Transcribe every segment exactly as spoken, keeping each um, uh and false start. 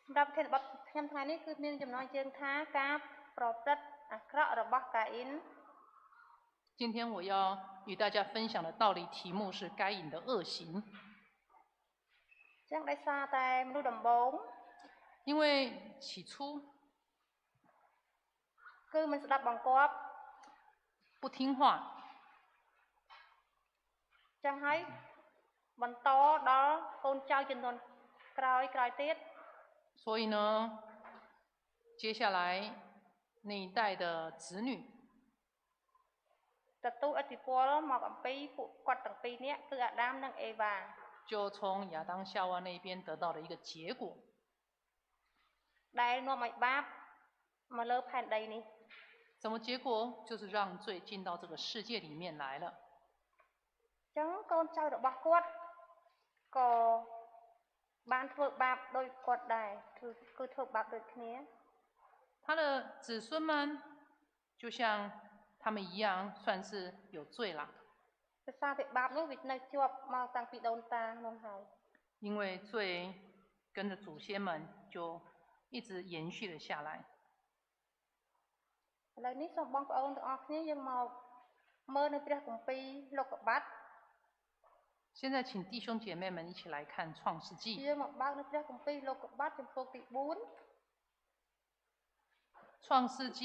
รับเทศบัตខ្ញុំថ្ងៃនេះគឺមានចំណងជើងថាការប្រព្រឹត្តអាក្រក់របស់កាអ៊ីន今天我要与大家分享的道理题目是该隐的恶行。 ចឹងដោយសារតែមនុស្សដំបូង因为起初គឺមិនស្ដាប់បង្គាប់不听话ចឹងហើយបន្តដល់កូនចៅចំនួនក្រោយក្រោយទៀត所以呢接下来那一代的子女ទទួលឥទ្ធិពលមកអំពីពួកគាត់ទាំងពីរនាក់គឺអាដាមនិងអេវ៉ា就从亚当夏娃那边得到了一个结果ដែលនាំឲ្យបាបមកលើផែនដីនេះ什么结果就是让罪进到这个世界里面来了ចឹងកូនចៅរបស់គាត់ក៏បានធ្វើបាបដោយគាត់ដែរគឺគឺធ្វើបាបដូចគ្នា他的子孙们就像他们一样算是有罪了ដោយសារតែបាបនោះវានៅជាប់មកតាំងពីដូនតានោះហើយ因为罪跟着祖先们就一直延续了下来ឥឡូវនេះសូមបងប្អូនទាំងអស់គ្នាយើងមកមើលនៅព្រះគម្ពីរលោកុបាត现在请弟兄姐妹们一起来看创世纪យើងមកបើកនៅព្រះគម្ពីរលោកុបាតចំពោះទីbốn 创世纪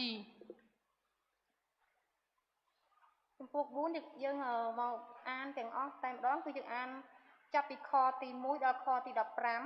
ចំពោះbốnយើងមកអានទាំងអស់តែម្ដងគឺយើងអានចាប់ពីខទីoneដល់ខទីfifteen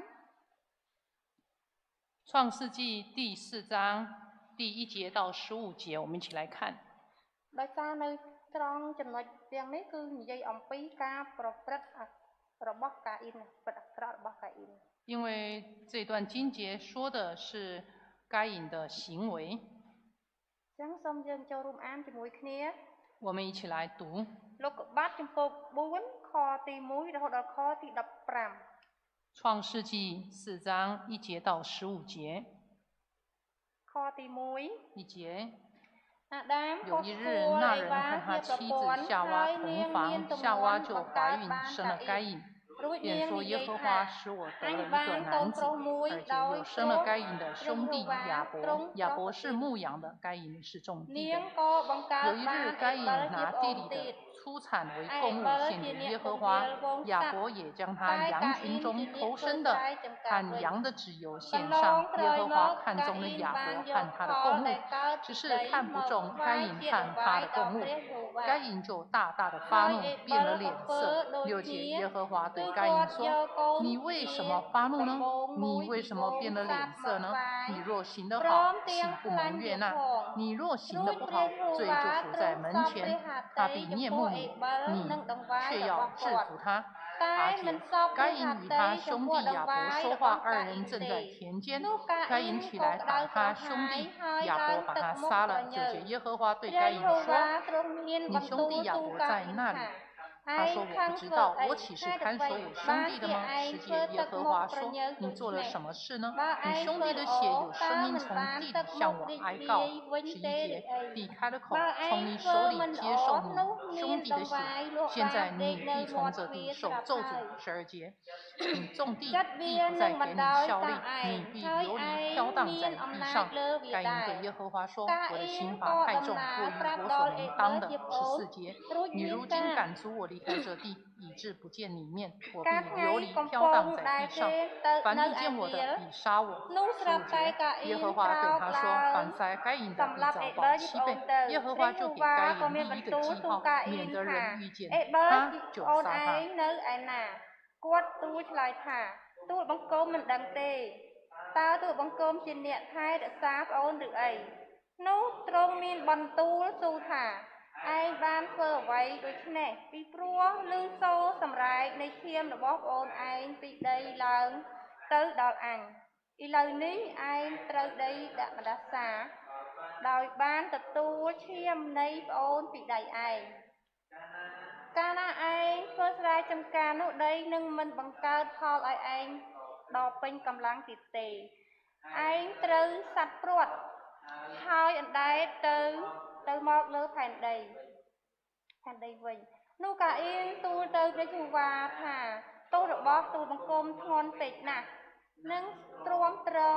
创世纪第四章第一节到十五节我们一起来看ដោយសារនៅត្រង់ចំណុចទាំងនេះគឺនិយាយអំពីការប្រព្រឹត្តរបស់កាអ៊ីនពិតអាក្រក់របស់កាអ៊ីន因为这段经节说的是该隐的行为ចឹងសូមយើងចូលរួមអានជាមួយគ្នា我们一起来读លោកុបាតចំពោះfourខទីoneរហូតដល់ខទីfifteen 创世纪四章一节到十五节ខទីone 一节有一日那人和他妻子夏娃同房夏娃就怀孕生了该隐便说耶和华使我得了一个男子而且又生了该隐的兄弟亚伯亚伯是牧羊的该隐是种地的有一日该隐拿地里的出产为供物献给耶和华亚伯也将他羊群中头生的和羊的脂油献上耶和华看中了亚伯和他的供物只是看不中该隐和他的供物该隐就大大的发怒变了脸色六节耶和华对该隐说你为什么发怒呢你为什么变了脸色呢你若行得好岂不蒙悦纳你若行得不好罪就伏在门前他必念慕你你却要制服他八节该隐与他兄弟亚伯说话二人正在田间该隐起来打他兄弟亚伯把他杀了九节耶和华对该隐说你兄弟亚伯在那里他说我不知道我岂是看守我兄弟的吗十节耶和华说你做了什么事呢你兄弟的血有声音从地里向我哀告十一节地开了口从你手里接受你兄弟的血现在你必从这地受咒诅十二节你种地地不再给你效力你必流离飘荡在地上该隐对耶和华说我的刑罚太重过于我所能当的十四节你如今赶逐我离开这地以致不见你面我必流离飘荡在地上凡遇见我的必杀我十五节耶和华对他说凡杀该隐的必遭报七倍耶和华就给该隐立一个记号免得人遇见他就杀他គាត់ទូលឆ្លើយថាទូលបង្គំមិនដឹងទេតើទូលបង្គំជាអ្នកថែរក្សាប្អូនឬអីនោះទ្រង់មានបន្ទូលទូលថាឯងបានធ្វើអ្វីដូច្នេះពីព្រោះឮសូរសម្រែកនៃឈាមរបស់ប្អូនឯងពីដីឡើងទៅដល់អញឥឡូវនេះឯងត្រូវដីដាក់ម្ដាសាដោយបានទទួលឈាមនៃប្អូនពីដៃឯងកាលណាឯងធ្វើស្រែចម្ការនោះដីនឹងមិនបង្កើតផលឲ្យឯងដល់ពេញកម្លាំងទៀតទេឯងត្រូវសัตว์ព្រាត់ហើយអណ្ដែតទៅទៅមកលើផែនដីផែនដីវិញនោះកាអ៊ីនទូលទៅព្រះយេហូវ៉ាថាទោសរបស់ទូលបង្គំធ្ងន់ពេកណាស់នឹងទ្រាំទ្រ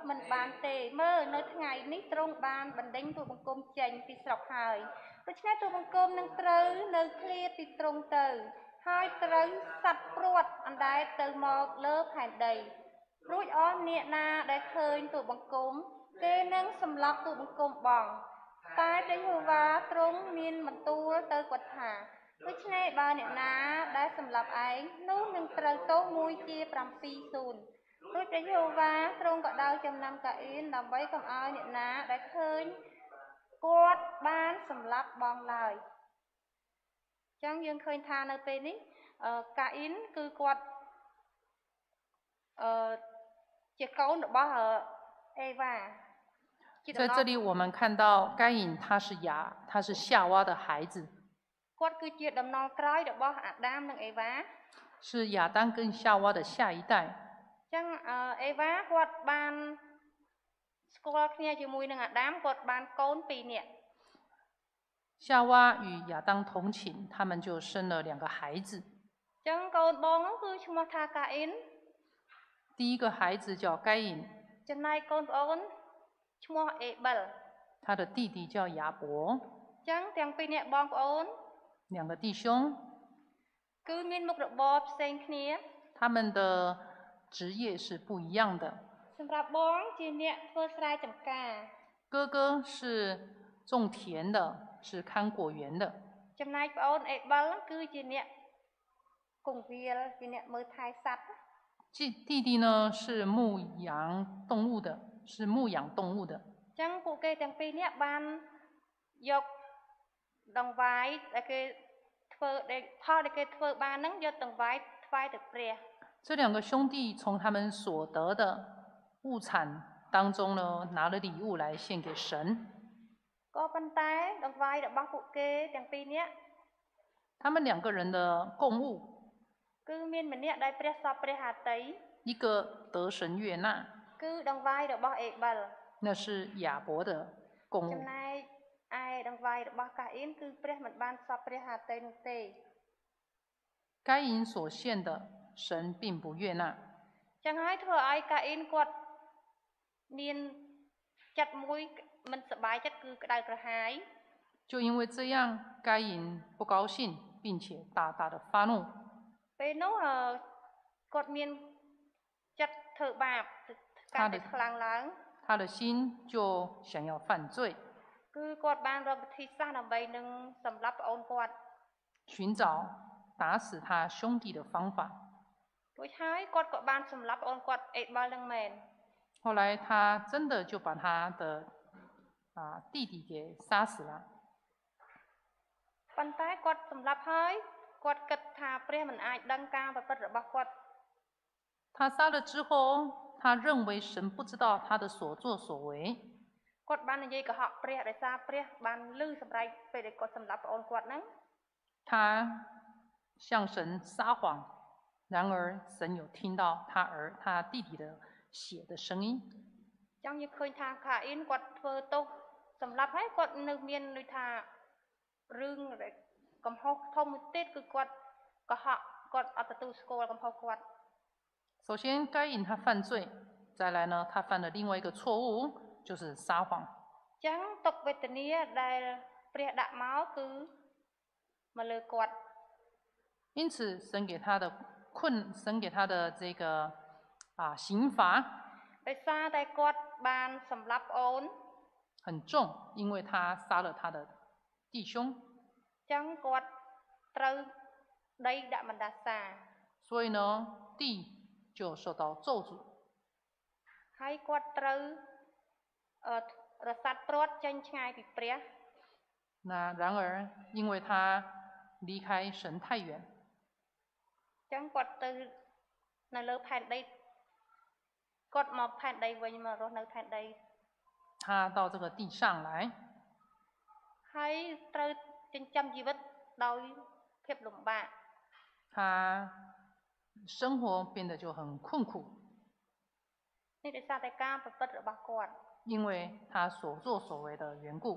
មិនបានទេមើលនៅថ្ងៃនេះទ្រង់បានបណ្ដេញទូលបង្គំចេញពីស្រុកហើយដូច្នេះទូលបង្គំនឹងត្រូវនៅឃ្លាពីទ្រង់ទៅហើយត្រូវសត្វព្រាត់អណ្ដែតទៅមកលើផែនដីរួចអស់អ្នកណាដែលឃើញទូលបង្គំគេនឹងសម្លាប់ទូលបង្គំបងតែព្រះយេហូវ៉ាទ្រង់មានបន្ទូលទៅគាត់ថាដូច្នេះបើអ្នកណាដែលសម្លាប់ឯងនោះនឹងត្រូវទោសមួយជាប្រាំពីរសូន្យរួចព្រះយេហូវ៉ាទ្រង់ក៏ដៅចំណាំកាអ៊ីនដើម្បីកុំឲ្យអ្នកណាដែលឃើញគាត់បានសម្លាប់បងឡើយអញ្ចឹងយើងឃើញថានៅពេលនេះកាអ៊ីនគឺគាត់អឺជាកូនរបស់អេវ៉ា在这里我们看到该隐他是亚他是夏娃的孩子គាត់គឺជាដំណល់ក្រោយរបស់អាដាមនិងអេវ៉ា是亚当跟夏娃的下一代អញ្ចឹងអេវ៉ាគាត់បានស្គាល់គ្នាជាមួយនឹងអាដាមគាត់បានកូនពីរនាក់夏娃与亚当同寝他们就生了两个孩子អញ្ចឹងកូនបងនោះគឺឈ្មោះថាកាអ៊ីន第一个孩子叫该隐ចំណែកកូនប្អូនឈ្មោះអេបិល他的弟弟叫亚伯អញ្ចឹងទាំងពីរនាក់បងប្អូន两个弟兄គឺមានមុខរបរផ្សេងគ្នា他们的职业是不一样的សម្រាប់បងជាអ្នកធ្វើស្រែចម្ការ哥哥是种田的是看果园的ចំណែកប្អូនអេបិលគឺជាអ្នកគង្វាលជាអ្នកមើលថែសត្វ弟弟呢是牧羊动物的是牧养动物的អញ្ចឹងពួកគេទាំងពីរនាក់បានយកដង្វាយដែលគេធ្វើផលដែលគេធ្វើបានហ្នឹងយកដង្វាយថ្វាយទៅព្រះ这两个兄弟从他们所得的物产当中呢拿了礼物来献给神ក៏ប៉ុន្តែដង្វាយរបស់ពួកគេទាំងពីរនាក់他们两个人的供物គឺមានម្នាក់ដែលព្រះសពព្រះហត្ថី一个得神悦纳គឺដង្វាយរបស់អេបិល那是亚伯的供物ចំណែកឯដង្វាយរបស់កាអ៊ីនគឺព្រះមិនបានសពព្រះហត្ថីនោះទេ该隐所献的神并不悦纳ចឹងហើយធ្វើឲ្យកាអ៊ីនគាត់មានចិត្តមួយមិនសប្បាយចិត្តគឺក្តៅក្រហាយ就因为这样该隐不高兴并且大大的发怒ពេលនោះគាត់មានចិត្តធ្វើបាបកាន់តែខ្លាំងឡើង他的心就想要犯罪គឺគាត់បានរកវិធីសាស្ត្រដើម្បីនឹងសម្លាប់ប្អូនគាត់寻找打死他兄弟的方法រួចហើយគាត់ក៏បានសម្លាប់ប្អូនគាត់អេបិលនឹងមែន后来他真的就把他的啊弟弟给杀死了ប៉ុន្តែគាត់សម្លាប់ហើយគាត់គិតថាព្រះមិនអាចដឹងការប្រព្រឹត្តរបស់គាត់他杀了之后他认为神不知道他的所作所为គាត់បាននិយាយកុហកព្រះដោយសារព្រះបានឮសម្រែកពេលដែលគាត់សម្លាប់ប្អូនគាត់ហ្នឹង他向神撒谎然而神有听到他儿他弟弟的血的声音ចង់យើងឃើញថាកាអ៊ីនគាត់ធ្វើទោសសម្លាប់ហើយគាត់នៅមានដូចថារឿងកំហុសធំមួយទៀតគឺគាត់កុហកគាត់អត់ទទួលស្គាល់កំហុសគាត់首先该隐他犯罪再来呢他犯了另外一个错误就是撒谎ចឹងទុក្ខវេទនាដែលព្រះដាក់មកគឺមកលើគាត់因此神给他的困神给他的这个啊刑罚ដោយសារតែគាត់បានសម្លាប់ប្អូន很重因为他杀了他的弟兄ចឹងគាត់ត្រូវដីដាក់បណ្ដាសា所以呢地就受到咒诅ហើយគាត់ត្រូវអឺរសាត់ព្រាត់ចេញឆ្ងាយពីព្រះ那然而因为他离开神太远ចឹងគាត់ទៅនៅលើផែនដីគាត់មកផែនដីវិញមករស់នៅផែនដី他到这个地上来ហើយត្រូវចិញ្ចឹមជីវិតដោយភាពលំបាក他生活变得就很困苦នេះដោយសារតែការប្រព្រឹត្តរបស់គាត់因为他所作所为的缘故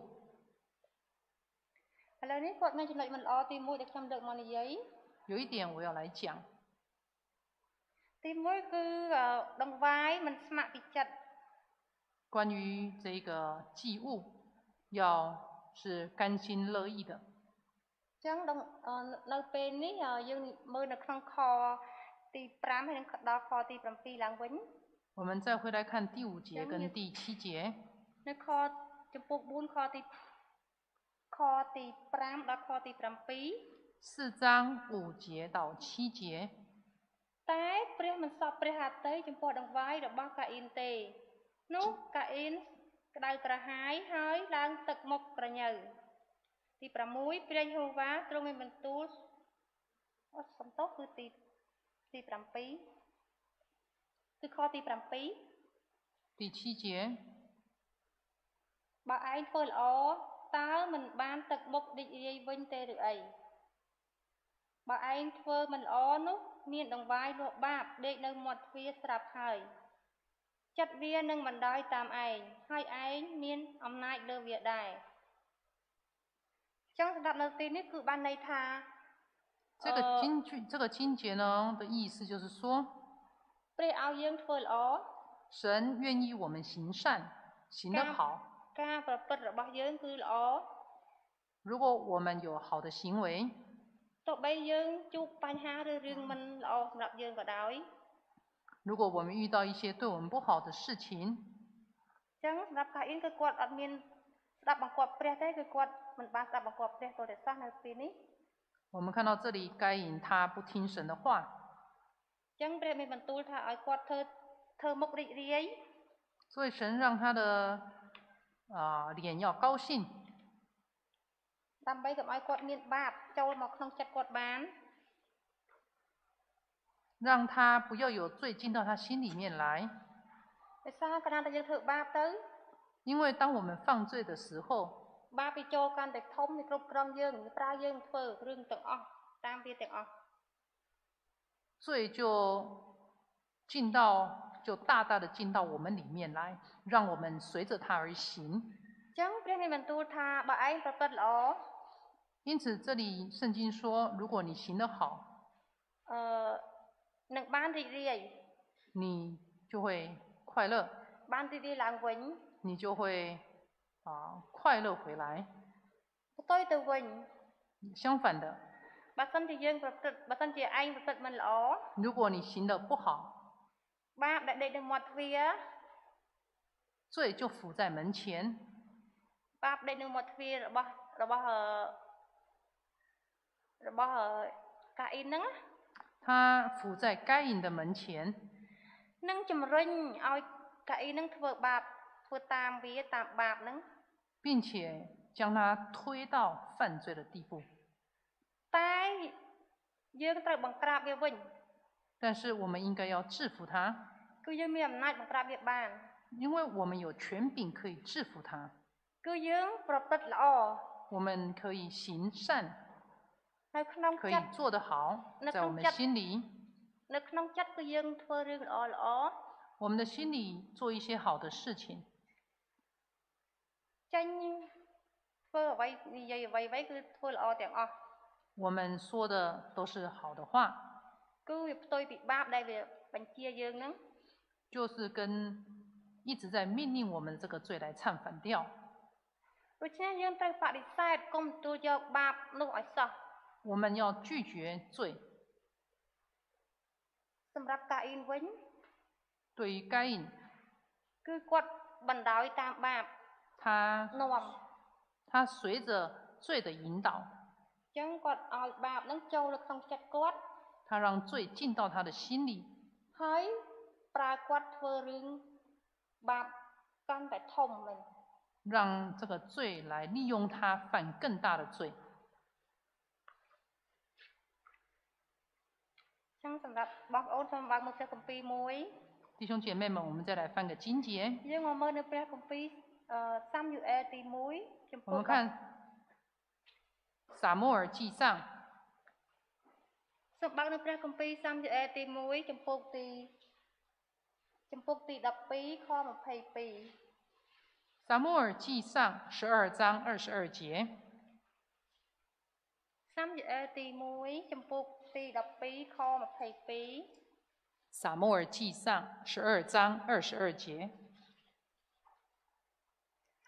ឥឡូវនេះគាត់មានចំណុចមិនល្អទីមួយដែលខ្ញុំលើកមកនិយាយ有一点我要来讲ទីមួយគឺដង្វាយមិនស្ម័គ្រពីចិត្ត关于这个祭物，要是甘心乐意的。 ចឹងដល់នៅពេលនេះយើងមើលនៅក្នុងខទីfiveហើយនឹងដល់ខទីsevenឡើងវិញ我们再回来看第五节跟第七节。 នៅខចំពោះfourខទីខទីfiveដល់ខទីseven 四章五节到七节。 តែព្រះមិនសពព្រះហត្ថីចំពោះដង្វាយរបស់កាអ៊ីនទេនោះកាអ៊ីនក្តៅក្រហាយហើយឡើងទឹកមុខក្រញ៉ូវទីsixព្រះយេហូវ៉ាទ្រង់មានបន្ទូលអត់សំទោសគឺទីទីsevenគឺខទីseven 第七节。 បើឯងធ្វើល្អតើមិនបានទឹកមុខរីករាយវិញទេឬអីបើឯងធ្វើមិនល្អនោះមានដង្វាយលក់បាបដេកនៅមាត់ទ្វារស្រាប់ហើយចិត្តវានឹងបណ្ដោយតាមឯងហើយឯងមានអំណាចលើវាដែរចឹងសម្រាប់នៅទីនេះគឺបានន័យថា这个经句，这个经节呢的意思就是说， ព្រះឲ្យយើងធ្វើល្អ神愿意我们行善，行得好。 ការប្រព្រឹត្តរបស់យើងគឺល្អ如果我们有好的行为， ទោះបីយើងជួបបញ្ហាឬរឿងមិនល្អសម្រាប់យើងក៏ដោយ如果我们遇到一些对我们不好的事情， ចឹងសម្រាប់កាអ៊ីនគឺគាត់អត់មានស្ដាប់បង្គាប់ព្រះទេគឺគាត់មិនបានស្ដាប់បង្គាប់ព្រះទោះតែសោះនៅពេលនេះ我们看到这里该隐他不听神的话， ចឹងព្រះមានបន្ទូលថាឲ្យគាត់ធ្វើធ្វើមុខរីករាយ所以神让他的啊、呃、脸要高兴， ដើម្បីកុំឲ្យគាត់មានបាបចូលមកក្នុងចិត្តគាត់បាន让他不要有罪进到他心里面来。 ដោយសារកាលណាតែយើងធ្វើបាបទៅ因为当我们犯罪的时候， បាបវាចូលកាន់តែធំវាគ្រប់គ្រងយើងវាប្រើយើងធ្វើរឿងទាំងអស់តាមវាទាំងអស់罪就进到就大大的进到我们里面来，让我们随着他而行。 ចឹងព្រះមានបន្ទូលថាបើឯងប្រព្រឹត្តល្អ因此这里圣经说，如果你行得好， អឺនឹងបានរីករាយ你就会快乐， បានរីករាយឡើងវិញ你就会啊、快乐回来。 ផ្ទុយទៅវិញ相反的， បើសិនជាយើងប្រព្រឹត្តបើសិនជាឯងប្រព្រឹត្តមិនល្អ如果你行得不好， បាបដែលដេកនៅមាត់ទ្វារ罪就伏在门前， បាបដេកនៅមាត់ទ្វាររបស់របស់អឺរបស់អឺកាអ៊ីនហ្នឹង他伏在该隐的门前， នឹងជំរុញឲ្យកាអ៊ីនហ្នឹងធ្វើបាបធ្វើតាមវាតាមបាបហ្នឹង并且将他推到犯罪的地步。 តែយើងត្រូវបង្ក្រាបវាវិញ但是我们应该要制服他， គឺយើងមានអំណាចបង្ក្រាបវាបាន因为我们有权柄可以制服他， គឺយើងប្រព្រឹត្តល្អ我们可以行善， នៅក្នុង可以ចិត្ត做得好，在我们心里， នៅក្នុងចិត្តគឺយើងធ្វើរឿងល្អល្អ我们的心里做一些好的事情， ចេញធ្វើអ្វីនិយាយអ្វីអ្វីគឺធ្វើល្អទាំងអស់我们说的都是好的话， គឺវាផ្ទុយពីបាបដែលវាបញ្ជាយើងហ្នឹង就是跟一直在命令我们这个罪来唱反调。 ដូច្នេះយើងត្រូវបដិសេធកុំទទួលយកបាបនោះឲ្យសោះ我们要拒绝罪。 សម្រាប់កាអ៊ីនវិញ对于该隐， គឺគាត់បណ្ដោយតាមបាប他នាំ他随着罪的引导， អញ្ចឹងគាត់ឲ្យបាបហ្នឹងចូលនៅក្នុងចិត្តគាត់他让罪进到他的心里， ហើយប្រើគាត់ធ្វើរឿងបាបកាន់តែធំមែន让这个罪来利用他犯更大的罪。 អញ្ចឹងសម្រាប់បងប្អូនសូមបើកមើលព្រះគម្ពីរមួយ弟兄姐妹们，我们再来翻个经节， យើងមកមើលនៅព្រះគម្ពីរអឺសាមយូអែលទីoneចំ我ពោះ们看撒母耳记上សូមបើកនៅព្រះគម្ពីរសាមយូអែលទីoneចំពោះទីចំពោះទីtwelveខtwenty-two 撒母耳记上十二章二十二节， សាមយូអែលទីoneចំពោះទីtwelveខtwenty-two 撒母耳记上十二章二十二节。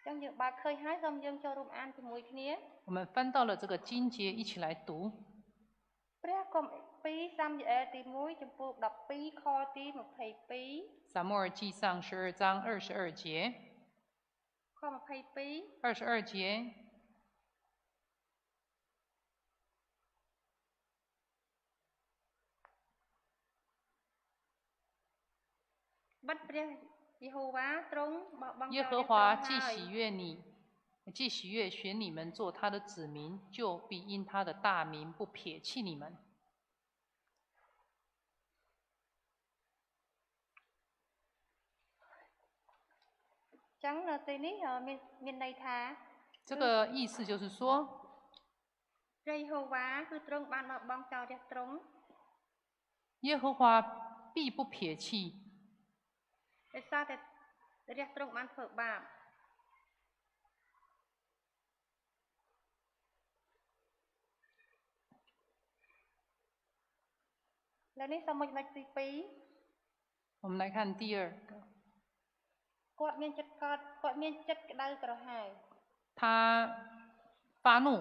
我们翻到了这个经节，一起来读。撒母耳记上十二章二十二节。二十二节。耶和华既喜悦你，既喜悦选你们做他的子民，就必因他的大名不撇弃你们。这个意思就是说，耶和华必不撇弃。我们来看第二个。他发怒。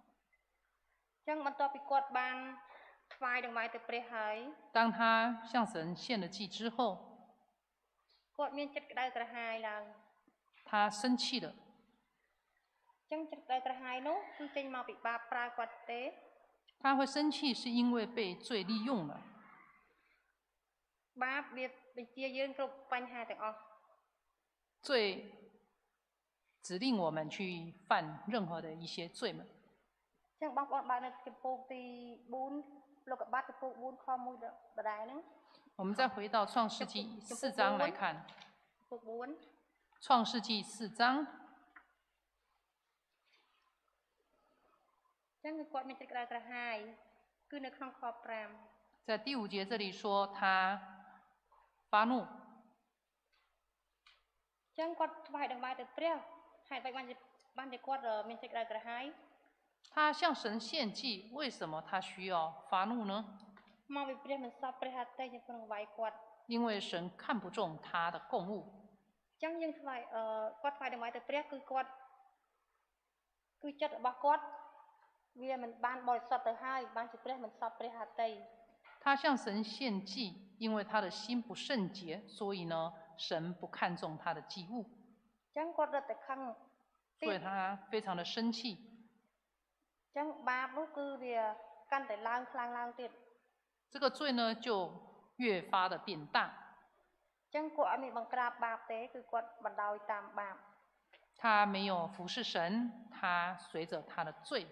当他向神献了祭之后，他生气了。他会生气是因为被罪利用了。罪指令我们去犯任何的一些罪们。我们再回到创世纪四章来看。创世纪四章。在第五节这里说他发怒。他向神献祭，为什么他需要发怒呢？因为神看不中他的供物。他向神献祭，因为他的心不圣洁，所以呢，神不看重他的祭物。所以他非常的生气。这个罪呢，就越发的变大。他没有服侍神，他随着他的罪。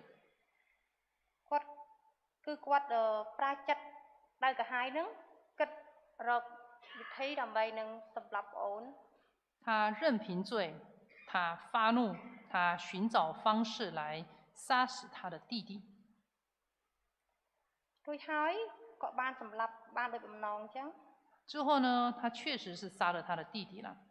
他任凭罪，他发怒，他寻找方式来杀死他的弟弟。之后呢，他确实是杀了他的弟弟了。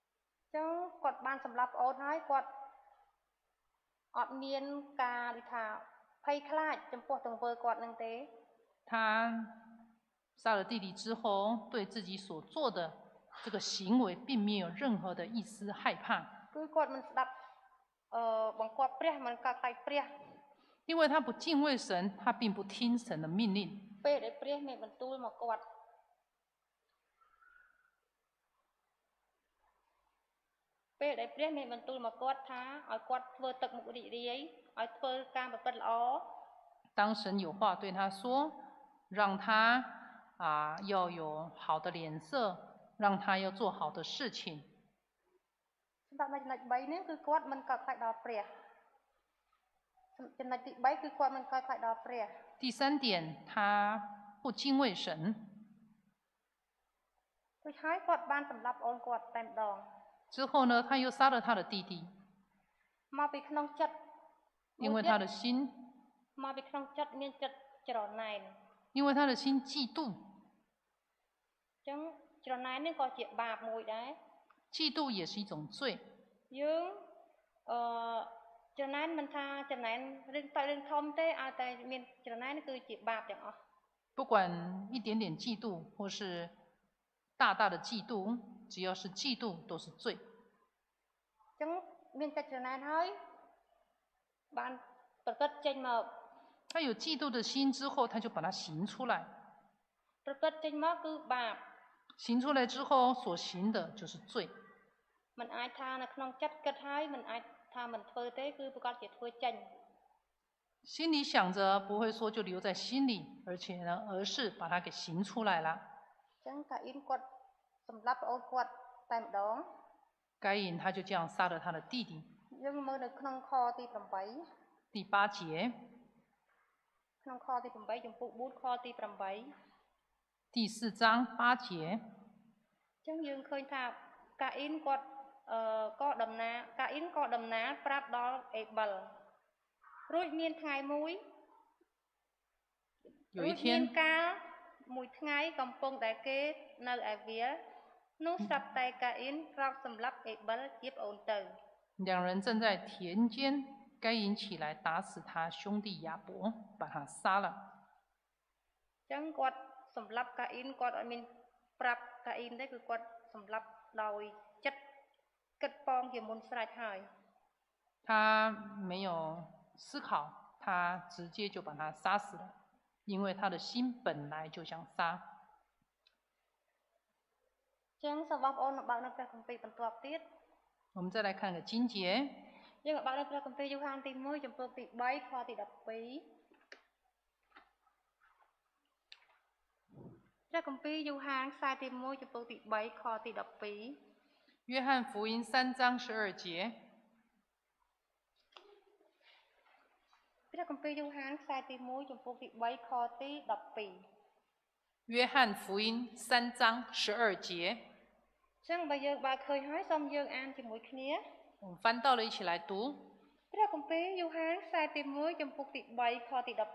他杀了弟弟之后，对自己所做的这个行为并没有任何的一丝害怕。因为他不敬畏神，他并不听神的命令。当神有话对他说，让他啊要有好的脸色，让他要做好的事情。第三点，他不敬畏神。之后呢，他又杀了他的弟弟。因为他的心，因为他的心嫉妒。嫉妒也是一种罪。不管一点点嫉妒，或是大大的嫉妒，只要是嫉妒都是罪。 មានចិត្តច្រណែនហើយបានប្រព្រឹត្តចេញមក他有嫉妒的心之后，他就把它行出来。 ប្រព្រឹត្តចេញមកគឺបាប行出来之后，所行的就是罪。 មិនអាចថានៅក្នុងចិត្តគិតហើយមិនអាចថាមិនធ្វើទេគឺប្រកាសជាធ្វើចេញ心里想着不会说就留在心里，而且呢，而是把它给行出来了。 អញ្ចឹងកាអ៊ីនគាត់សម្លាប់ប្អូនគាត់តែម្ដង该隐他就这样杀了他的弟弟。 យើងមើលនៅក្នុងខទី 8 第八节， ក្នុងខទី 8 ចំពុក 4 ខទី 8 第四章八节。 អញ្ចឹងយើងឃើញថាកាអ៊ីនគាត់អឺក៏ដំណើរកាអ៊ីនក៏ដំណើរប្រាប់ដល់អេបិលរួចមានថ្ងៃមួយ有一រួចមាន天， កាលមួយថ្ងៃកំពុងតែគេនៅឯវាលនោះស្រាប់តែកាអ៊ីនក្រោកសម្លាប់អេបិលជាប្អូនទៅ两人正在田间，该隐起来打死他兄弟亚伯，把他杀了。 អញ្ចឹងគាត់សម្លាប់កាអ៊ីនគាត់អត់មានប្រាប់កាអ៊ីនទេគឺគាត់សម្លាប់ដោយចិត្តគិតប៉ងជាមុនស្រេចហើយ他没有思考，他直接就把他杀死了，因为他的心本来就想杀。 អញ្ចឹងសូមបងប្អូនមកបើកនៅព្រះគម្ពីរបន្ទាប់ទៀត我们再来看个经节， យើងមកបើកនៅព្រះគម្ពីរយូហានទី 1 ចំពោះទី 3 ខទី 12 ព្រះគម្ពីរយូហានខ្សែទី 1 ចំពោះទី 3 ខទី 12 约翰福音三章十二节。 ព្រះគម្ពីរយូហានខ្សែទី 1 ចំពោះទី 3 ខទី 12 约翰福音三章十二节。 អញ្ចឹងបើយើងបើកឃើញហើយសូមយើងអានជាមួយគ្នា我们翻到了，一起来读。 ព្រះគម្ពីរយូហានខ្សែទី 1 ចំពោះទី 3 ខទី 12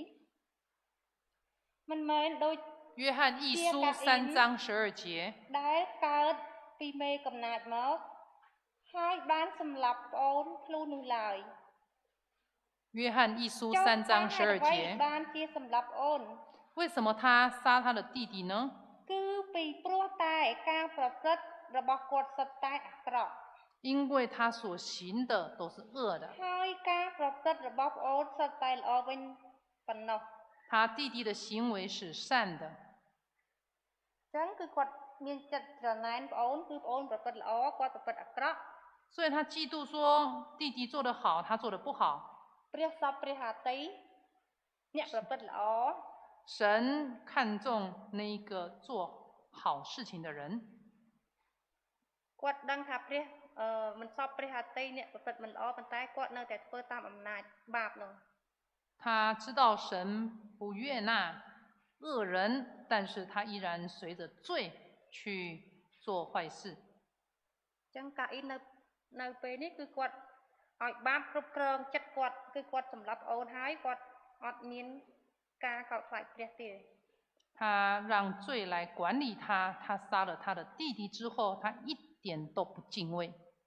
មិនមែនដូច约翰一书三章十二节， ដែលកើតពីមេកំណាចមកហើយបានសម្លាប់ប្អូនខ្លួននោះឡើយ约翰一书三章十二节， បានជាសម្លាប់ប្អូន为什么他杀他的弟弟呢？ គឺពីព្រោះតែការប្រព្រឹត្តរបស់គាត់សុទ្ធតែអាក្រក់因为他所行的都是恶的， ហើយការប្រព្រឹត្តរបស់ប្អូនសុទ្ធតែល្អវិញប៉ុណ្ណោះ他弟弟的行为是善的， អញ្ចឹងគឺគាត់មានចិត្តច្រណែនប្អូនគឺប្អូនប្រព្រឹត្តល្អគាត់ប្រព្រឹត្តអាក្រក់所以他嫉妒说弟弟做得好，他做得不好。 ព្រះសពព្រះハតីអ្នកប្រព្រឹត្តល្អ神看重那一个做好事情的人， គាត់ដឹងថាព្រះអឺមិនសពព្រះハតីអ្នកប្រព្រឹត្តមិនល្អប៉ុន្តែគាត់នៅតែធ្វើតាមអំណាចបាបនោះ他知道神不悦纳恶人，但是他依然随着罪去做坏事。 អញ្ចឹងកាអ៊ីននៅនៅពេលនេះគឺគាត់ឲ្យបាបគ្រប់គ្រងចិត្តគាត់គឺគាត់សម្លាប់អូនហើយគាត់អត់មានការកោតខ្លាចព្រះទេ他让罪来管理他，他杀了他的弟弟之后，他一点都不敬畏。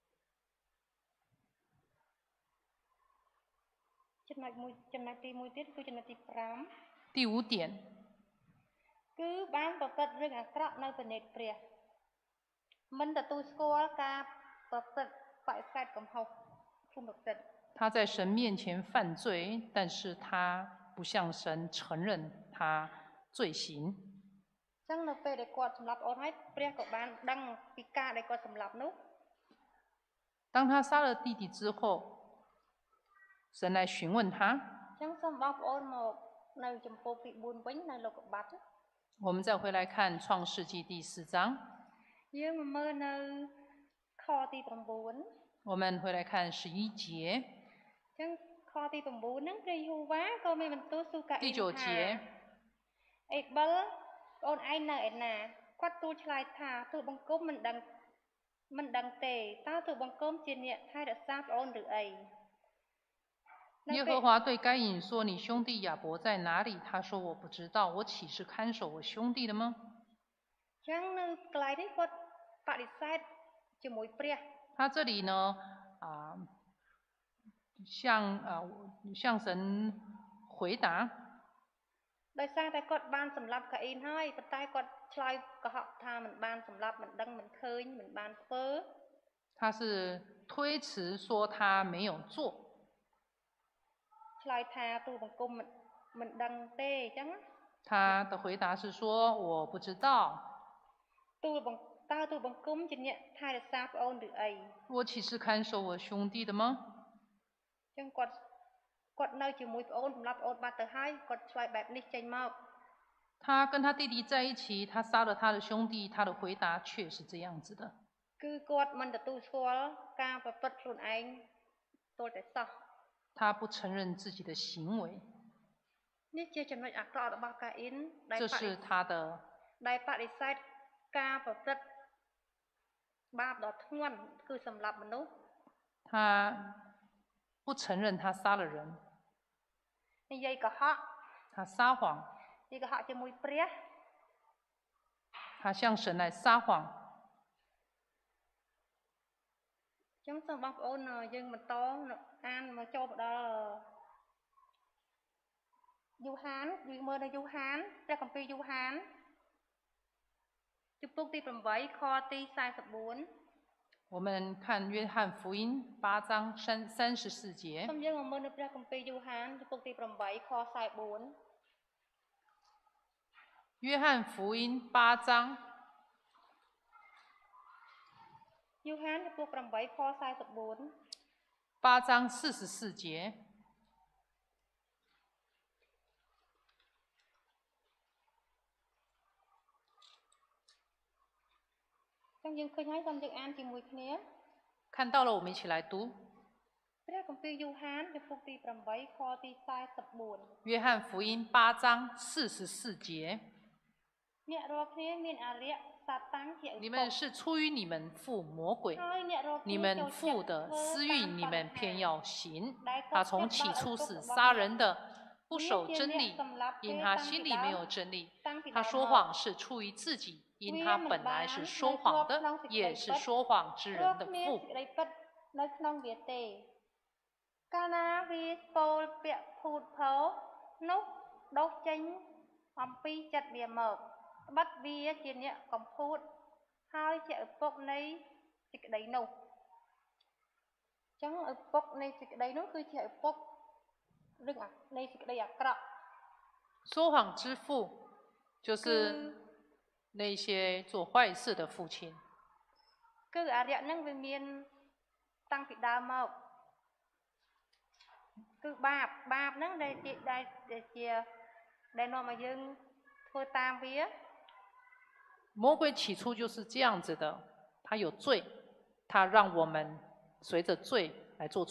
ចំណុចមួយចំណុចទី1ទៀតគឺចំណុចទី第五点， 5គឺបានប្រព្រឹត្តរឿងអាក្រក់នៅព្រះនេត្រព្រះមិនទទួលស្គាល់ការប្រព្រឹត្តបដិសេធកំហុសភូមិប្រព្រឹត្ត他在神面前犯罪，但是他不向神承认他罪行。 អញ្ចឹងនៅពេលដែលគាត់សម្លាប់អូនហើយព្រះក៏បានដឹងពីការដែលគាត់សម្លាប់នោះ当他杀了弟弟之后，神来询问他。 អញ្ចឹងសូមបងប្អូនមកនៅចំពោះទី 4 វិញនៅលោកុបាត់我们再回来看创世纪第四章， យើងមកមើលនៅខទី 9 我们回来看十一节。 អញ្ចឹងខទី 9 ហ្នឹងព្រះយេហូវ៉ាក៏មានបន្ទូលស៊ូកាអ៊ី第ន九ថា节， អេបិលបងឯងនៅឯណាគាត់ទូលឆ្លើយថាទូលបង្គំមិនដឹងមិនដឹងទេតើទូលបង្គំជាអ្នកថែរក្សាប្អូនឬអី耶和华对该隐说：“你兄弟亚伯在哪里？”他说：“我不知道，我岂是看守我兄弟的吗អញ្ចឹងនៅកន្លែងនេះគាត់បដិសេធជាមួយព្រះ他这里呢，啊、向啊、向神回答， ដោយសារតែគាត់បានសម្លាប់កាអ៊ីនហើយប៉ុន្តែគាត់ឆ្លើយកុហកថាមិនបានសម្លាប់មិនដឹងមិនឃើញមិនបានធ្វើ他是推推辞说他没有做。 ឆ្លើយថាទូលបង្គំមិនមិនដឹងទេអញ្ចឹងណា他的回答是说我不知道。 ទូលបង្គតើទូលបង្គំជាអ្នកថែរក្សាប្អូនឬអី我岂是看守我兄弟的吗？ អញ្ចឹងគាត់គាត់នៅជាមួយប្អូនសម្រាប់ប្អូនបាត់ទៅហើយគាត់ឆ្លើយបែបនេះចេញមក他跟他弟弟在一起，他杀了他的兄弟，他的回答却是这样子的。 គឺគាត់មិនទទួលស្គាល់ការប្រព្រឹត្តខ្លួនឯងទល់តែសោះ他不承认自己的行为， នេះជាចំណុចអាក្រក់របស់កាអ៊ីនដែល这បដិ是他的ដែលបដិសេធការប្រព្រឹត្តបាបដ៏ធ្ងន់គឺសម្លាប់មនុស្ស他不承认他杀了人， និយាយកុហក他撒谎， និយាយកុហកជាមួយព្រះ他向神来撒谎。 អញ្ចឹងសូមបងប្អូនយើងបន្តអានមកចូលមកដល់យូហានយើងមើលនៅយូហានព្រះគម្ពីរយូហានជំពូកទីeightខទីforty-four 我们看约翰福音八章三三十四节。 សូមយើងមកមើលនៅព្រះគម្ពីរយូហានជំពូកទីeightខforty-four 约翰福音八章。 យូហានជំពូកeightខforty-four 八章四十四节。 ចឹងយើងឃើញហើយសូមយើងអានជាមួយគ្នា看到了，我们一起来读ព្រះគម្ពីរយូហានជំពូកទីeightខទីforty-four 约翰福音八章四十四节。 អ្នករាល់គ្នាមានអារក្សសាតាំងជាឪ你ពុក们是出于你们父魔鬼， ហើយអ្នករាល់គ្នា你ចូល们ចិត្ត父的ធ្វើ私តា欲ម你ប们រិ偏ហា要行。 ដែល他គាត់从ចិត្ត起ដល់ឪ初ពុក是របស់杀អ្នក人的，不វា守ជា真អ្នក理， សម្លាប់因គេ他តាំង心ពី里ដើ没ម有真理。 តាំងពី他ដើម说មក谎是出于自己，因他本来是说谎的，也是说谎之ព្រោះ人的គ្មាន父សេច。ក្តីពិតនៅក្នុងវាទេកាលណាវាពោលពាក្យភូតភរនោះដុសចេញអំពីចិត្តវាមកត្បិតវាជាអ្នកកំពូតហើយជាឪពុកនៃសេចក្តីនោះអញ្ចឹងឪពុកនៃសេចក្តីនោះគឺជាឪពុករឿងនៃសេចក្តីអាក្រក់说谎之父就是那些做坏事的父亲。 គឺអារក្សហ្នឹងវាមានតាំងពីដើមមកគឺបាបបាបហ្នឹងដែលជាដែលជាដែលនាំឲ្យយើងធ្វើតាមវា魔鬼起初就是这样子的，他有罪，他让我们随着罪来做错。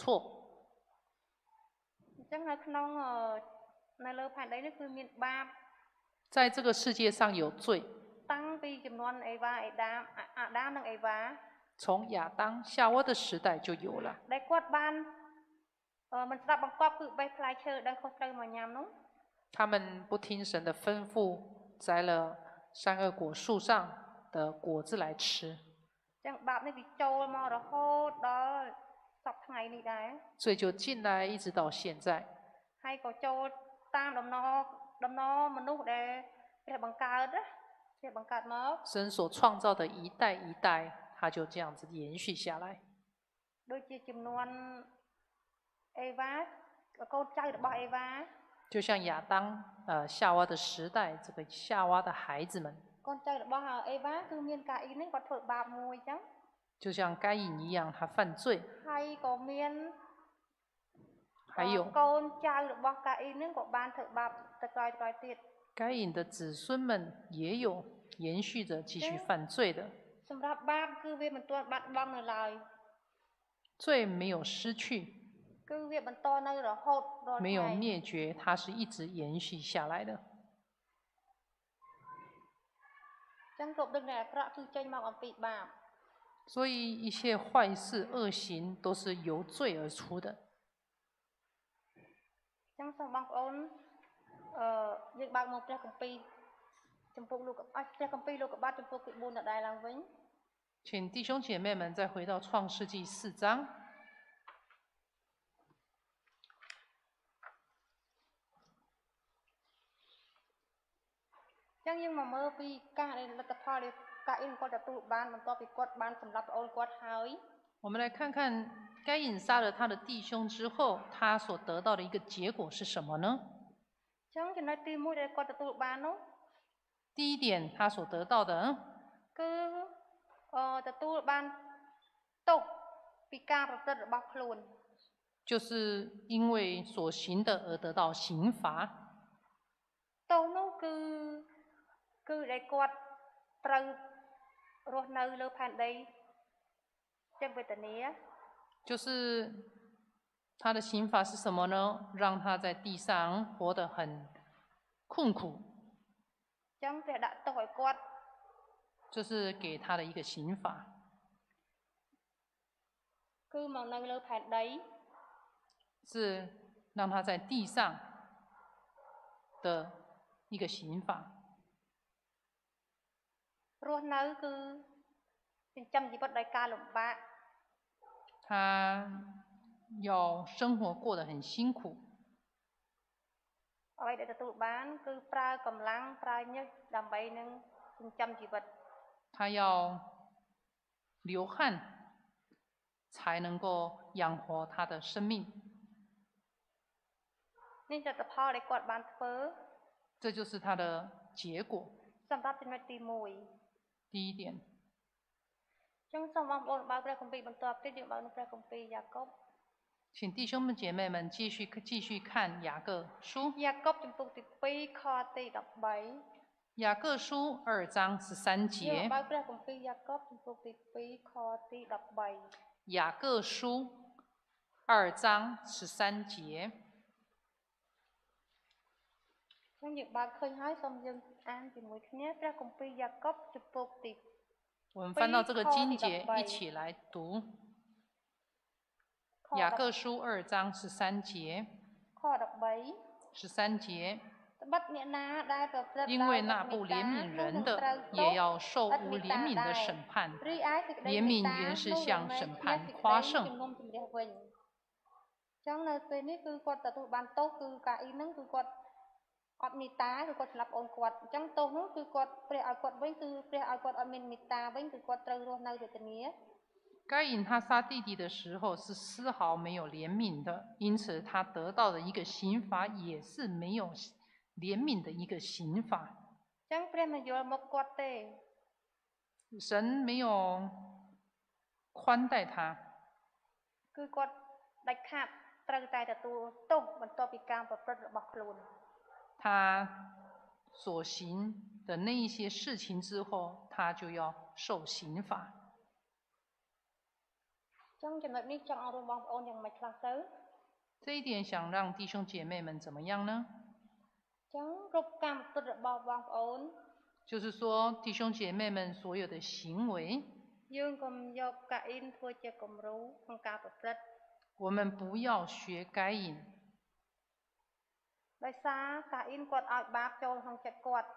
អញ្ចឹងនៅក្នុងនៅលើផែនដីនេះគឺមានបាប在这个世界上有罪， តាំងពីចំនួនអេវ៉ាអេដាមអាដាមនិងអេវ៉ា从亚当夏娃的时代就有了。 ដែលគាត់បានមិនស្ដាប់បង្គាប់គឺបេះផ្លែឈើដែលខុសត្រូវមកញ៉ាំនោះ他们不听神的吩咐，摘了善恶果树上的果子来吃， អញ្ចឹងបាបនេះវាចូលមករហូតដល់សប្តាហ៍ថ្ងៃនេះដែរ所以就进来一直到现在。 ហើយក៏ចូលតាមដំណរដំណរមនុស្សដែលព្រះបង្កើតណាព្រះបង្កើតមក神所创造的一代一代，它就这样子延续下来。 ដូចជាចំនួនអេវ៉ាកូនចៅរបស់អេវ៉ា就像亚当、呃夏娃的时代，这个夏娃的孩子们， កូនចៅរបស់អេវ៉ាគឺមានកាអ៊ីននេះគាត់ធ្វើបាបមួយអញ្ចឹង就像该隐一样，他犯罪。 ហើយក៏មាន还有កូនចៅរបស់កាអ៊ីនហ្នឹងក៏បានធ្វើបាបទៅក្រោយក្រោយទៀត该隐的子孙们也有延续着继续犯罪的， សម្រាប់បាបគឺវាមិនទាន់បាត់បង់នៅឡើយ罪没有失去， គឺវាបន្តនៅរហូតដល់没ថ្ងៃ有灭绝，它是一直延续下来的。 អញ្ចឹងគ្រប់ដឹកនៃអាក្រក់គឺចេញមកអំពីបាប所以一切坏事恶行都是由罪而出的。 អញ្ចឹងសូមបងប្អូនអឺយើងបើកមកព្រះគម្ពីរចំពុកលោកអស់ព្រះគម្ពីរលោកកបាត់ចំពុកទីfourដដែលឡើងវិញ请弟兄姐妹们再回到创世纪四章。 អញ្ចឹងយើងមកមើលពីការដែលលទ្ធផលដែលកាអ៊ីនគាត់ទទួលបានបន្ទាប់ពីគាត់បានសម្លាប់ប្អូនគាត់ហើយ我们来看看该隐杀了他的弟兄之后，他所得到的一个结果是什么呢？ ចឹងចំណុចទីមួយដែលគាត់ទទួលបាននោះ第一点，他所得到的គឺអឺទទួលបានទោសពីការប្រព្រឹត្តរបស់ខ្លួន就是因为所行的而得到刑罚。 ទោសនោះគឺគឺដែលគាត់ត្រូវរស់នៅលើផែនដីចឹងវេទនា就是他的刑罚是什么呢？让他在地上活得很困苦。 ចឹងព្រះដាក់ទោសឲ្យគាត់这是给他的一个刑罚， គឺមកនៅលើផែនដី是让他在地上的一个刑罚。 រស់នៅគឺចិញ្ចឹមជីវិតដោយការលំបាក他要生活过得很辛苦， អ្វីដែលទទួលបានគឺប្រើកម្លាំងប្រើញើសដើម្បីនឹងចិញ្ចឹមជីវិត他要流汗才能够养活他的生命。 នេះជាលទ្ធផលដែលគាត់បានធ្វើ这就是他的结果。 សម្រាប់ចំណុចទីមួយ第一点， ចឹងសូមបងប្អូនបើកព្រះគម្ពីរបន្តទៀតយើងបើកនៅព្រះគម្ពីរយ៉ាកុប请弟兄们姐妹们继续继续看雅各书。 យ៉ាកុបចំពុកទីពីរខទីដប់បី雅各书二章十三យើង节。 បើកព្រះគម្ពីរយ៉ាកុបចំពុកទីពីរខទីដប់បី雅各书二章十三节。 ចឹងយើងបើកឃើញហើយសូមយើងអានជាមួយគ្នាព្រះគម្ពីរយ៉ាកុបចំពុកទី我们翻到这个经节，一起来读。 ខ雅各书二章十三节， ខដប់បី十三节， ត្បិតអ្នកណាដែលប្រព្រឹត្ត因为那不怜悯人的，也要受无怜悯的审判。 រីឯសេចក្តី怜悯原是向审判夸胜。 ជំនុំជម្រះវិញចឹងនៅពេលនេះគឺគាត់ទទួលបានទោសគឺកាអ៊ីហ្នឹងគឺគាត់អត់មេត្តាគឺគាត់ស្លាប់អូនគាត់អញ្ចឹងទោសនោះគឺគាត់ព្រះឲ្យគាត់វិញគឺព្រះឲ្យគាត់អត់មានមេត្តាវិញគឺគាត់ត្រូវរស់នៅវេទនា该隐他杀弟弟的时候是丝毫没有怜悯的，因此他得到的一个刑罚也是没有怜悯的一个刑罚。 អញ្ចឹងព្រះមិនយល់មកគាត់ទេ神没有宽待他， គឺគាត់ដាច់ខាតត្រូវតែទទួលទោសបន្ទាប់ពីការប្រព្រឹត្តរបស់ខ្លួន他所行的那一些事情之后，他就要受刑罚。 អញ្ចឹងចំណុចនេះចង់អរំបងប្អូនយ៉ាងម៉េចខ្លះទៅ这一点想让弟兄姐妹们怎么样呢？ អញ្ចឹងគ្រប់កម្មពិតរបស់បងប្អូន就是说，弟兄姐妹们所有的行为， យើងកុំយកកាអ៊ីនធ្វើជាគំរូក្នុងការប្រព្រឹត្ត我们不要学该隐， ដោយសារកាអ៊ីនគាត់ឲ្យបាបចូលក្នុងចិត្តគាត់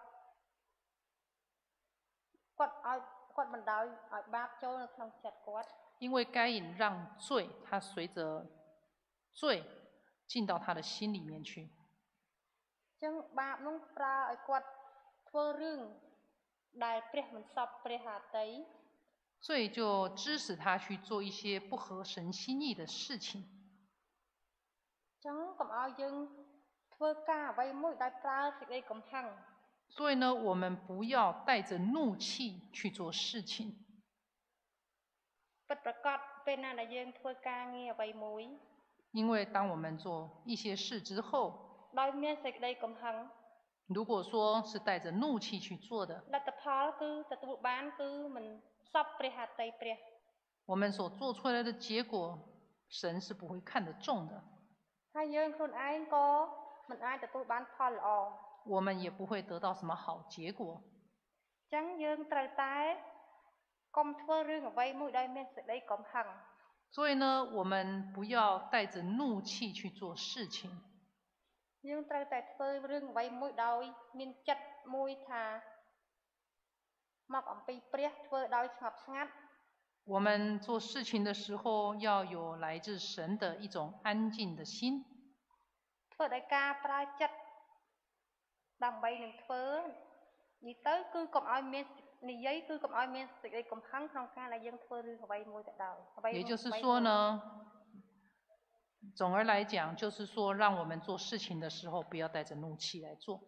គាត់ឲ្យគាត់បណ្ដោយឲ្យបាបចូលនៅក្នុងចិត្តគាត់因为该隐让罪，他随着罪进到他的心里面去。 អញ្ចឹងបាបនោះប្រើឲ្យគាត់ធ្វើរឿងដែលព្រះមិនសពព្រះハតី罪就支使他去做一些不合神心意的事情。 អញ្ចឹងកុំឲ្យយើងធ្វើការអ្វីមួយដែលប្រើសេចក្តីកំហឹង所以呢，我们不要带着怒气去做事情。 ពិតប្រាកដពេលណាដែលយើងធ្វើការងារអ្វីមួយ因为当我们做一些事之后， ដោយមានសេចក្តីកំហឹង如果说是带着怒气去做的， លទ្ធផលគឺទទួលបានគឺមិនសពព្រះハតីព្រះ我们所做出来的结果，神是不会看得重的， ហើយយើងខ្លួនឯងក៏មិនអាចទទួលបានផលល្អ我们也不会得到什么好结果。 អញ្ចឹងយើងត្រូវតែកុំធ្វើរឿងអ្វីមួយដោយមានសេចក្តីកំហឹង所以呢，我们不要带着怒气去做事情， យើងត្រូវតែធ្វើរឿងអ្វីមួយដោយមានចិត្តមួយថាមកអំពីព្រះធ្វើដោយស្ងប់ស្ងាត់我们做事情的时候要有来自神的一种安静的心， ធ្វើដោយការប្រើចិត្តដើម្បីនឹងធ្វើនិយាយទៅគឺកុំឲ្យមាន也就是说呢，总而来讲，就是说，让我们做事情的时候，不要带着怒气来做。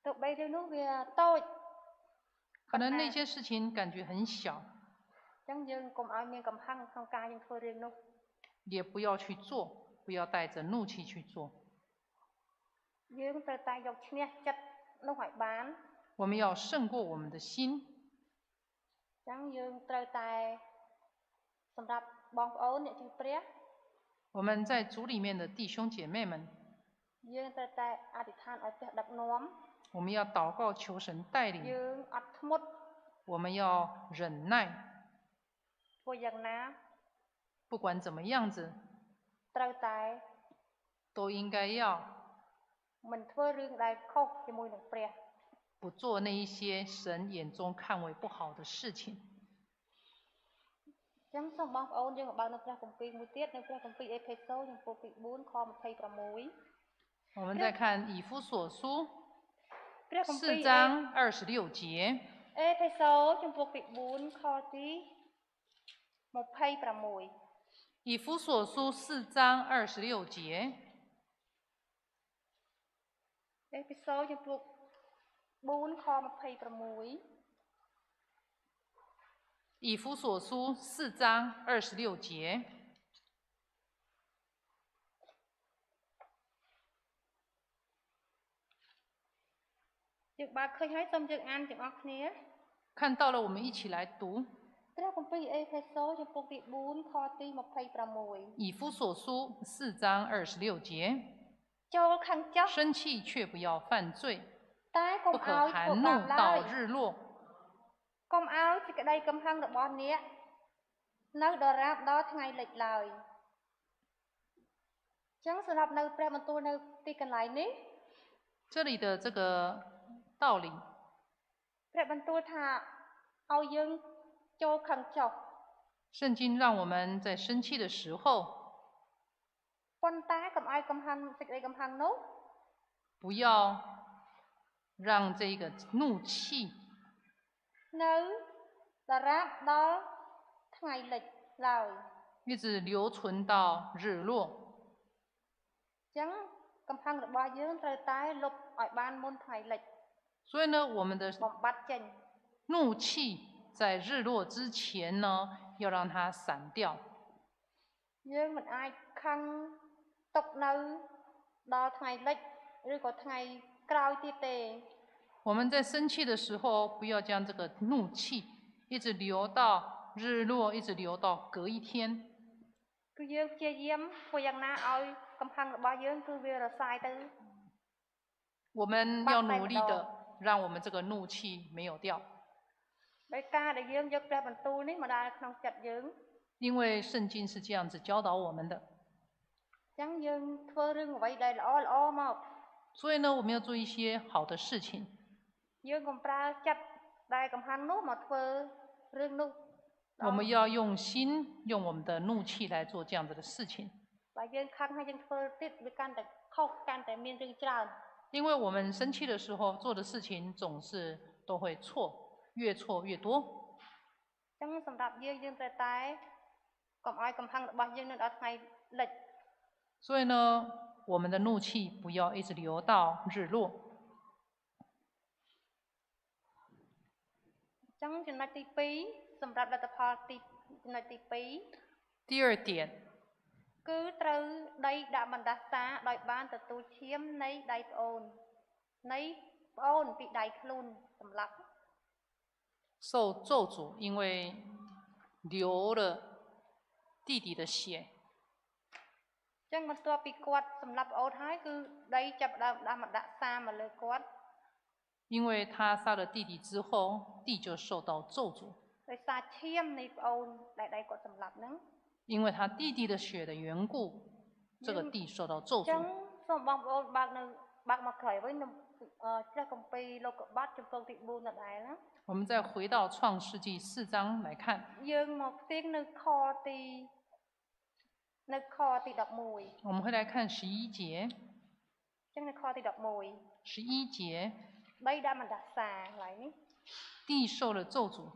可能那些事情感觉很小，也不要去做，不要带着怒气去做。我们要胜过我们的心。我们在主里面的弟兄姐妹们，我们要祷告求神带领，我们要忍耐。不管怎么样子，都应该要不做那一些神眼中看为不好的事情。我们再看以弗所书四章二十六节。以弗所书四章二十六节。以弗所书四章二十六节。看到了，我们一起来读。以弗所书四章二十六节。生气却不要犯罪，不可含怒到日落。这里的这个道理，圣经让我们在生气的时候，不要让这个怒气一直留存到日落。所以呢，我们的怒气在日落之前呢，要让它散掉。我们在生气的时候，不要将这个怒气一直流到日落，一直流到隔一天。我们要努力的让我们这个怒气没有掉。因为圣经是这样子教导我们的。所以呢，我们要做一些好的事情。我们要用心，用我们的怒气来做这样子的事情。因为我们生气的时候做的事情总是都会错，越错越多。所以呢，我们的怒气不要一直流到日落。第二点，受咒诅，因为流了弟弟的血。因为他杀了弟弟之后，弟就受到咒诅。因为他弟弟的血的缘故，这个弟受到咒诅。我们再回到创世纪四章来看。我们会来看十一节。十一节。 地受了咒诅。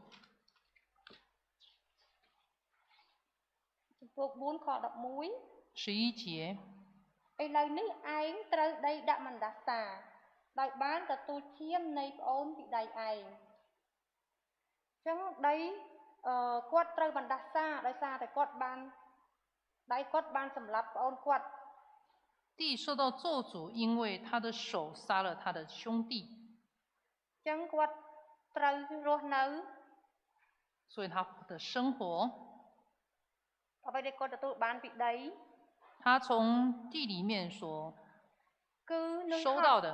ចំពោះbốnខ11 十一节。 ឥឡូវនេះឯងត្រូវដីដាក់មណ្ដាសាដោយបានទទួលឈាមនៃប្អូនពីដៃឯងអញ្ចឹងដីអឺគាត់ត្រូវបណ្ដាសាដោយសារតែគាត់បានដៃគាត់បានសម្លាប់ប្អូនគាត់地受到咒诅，因为他的手杀了他的兄弟。 អញ្ចឹងគាត់ត្រូវរស់នៅ所以他的生活， អ្វីដែលគាត់ទទួលបានពីដី他从地里面所គឺនឹង收到的，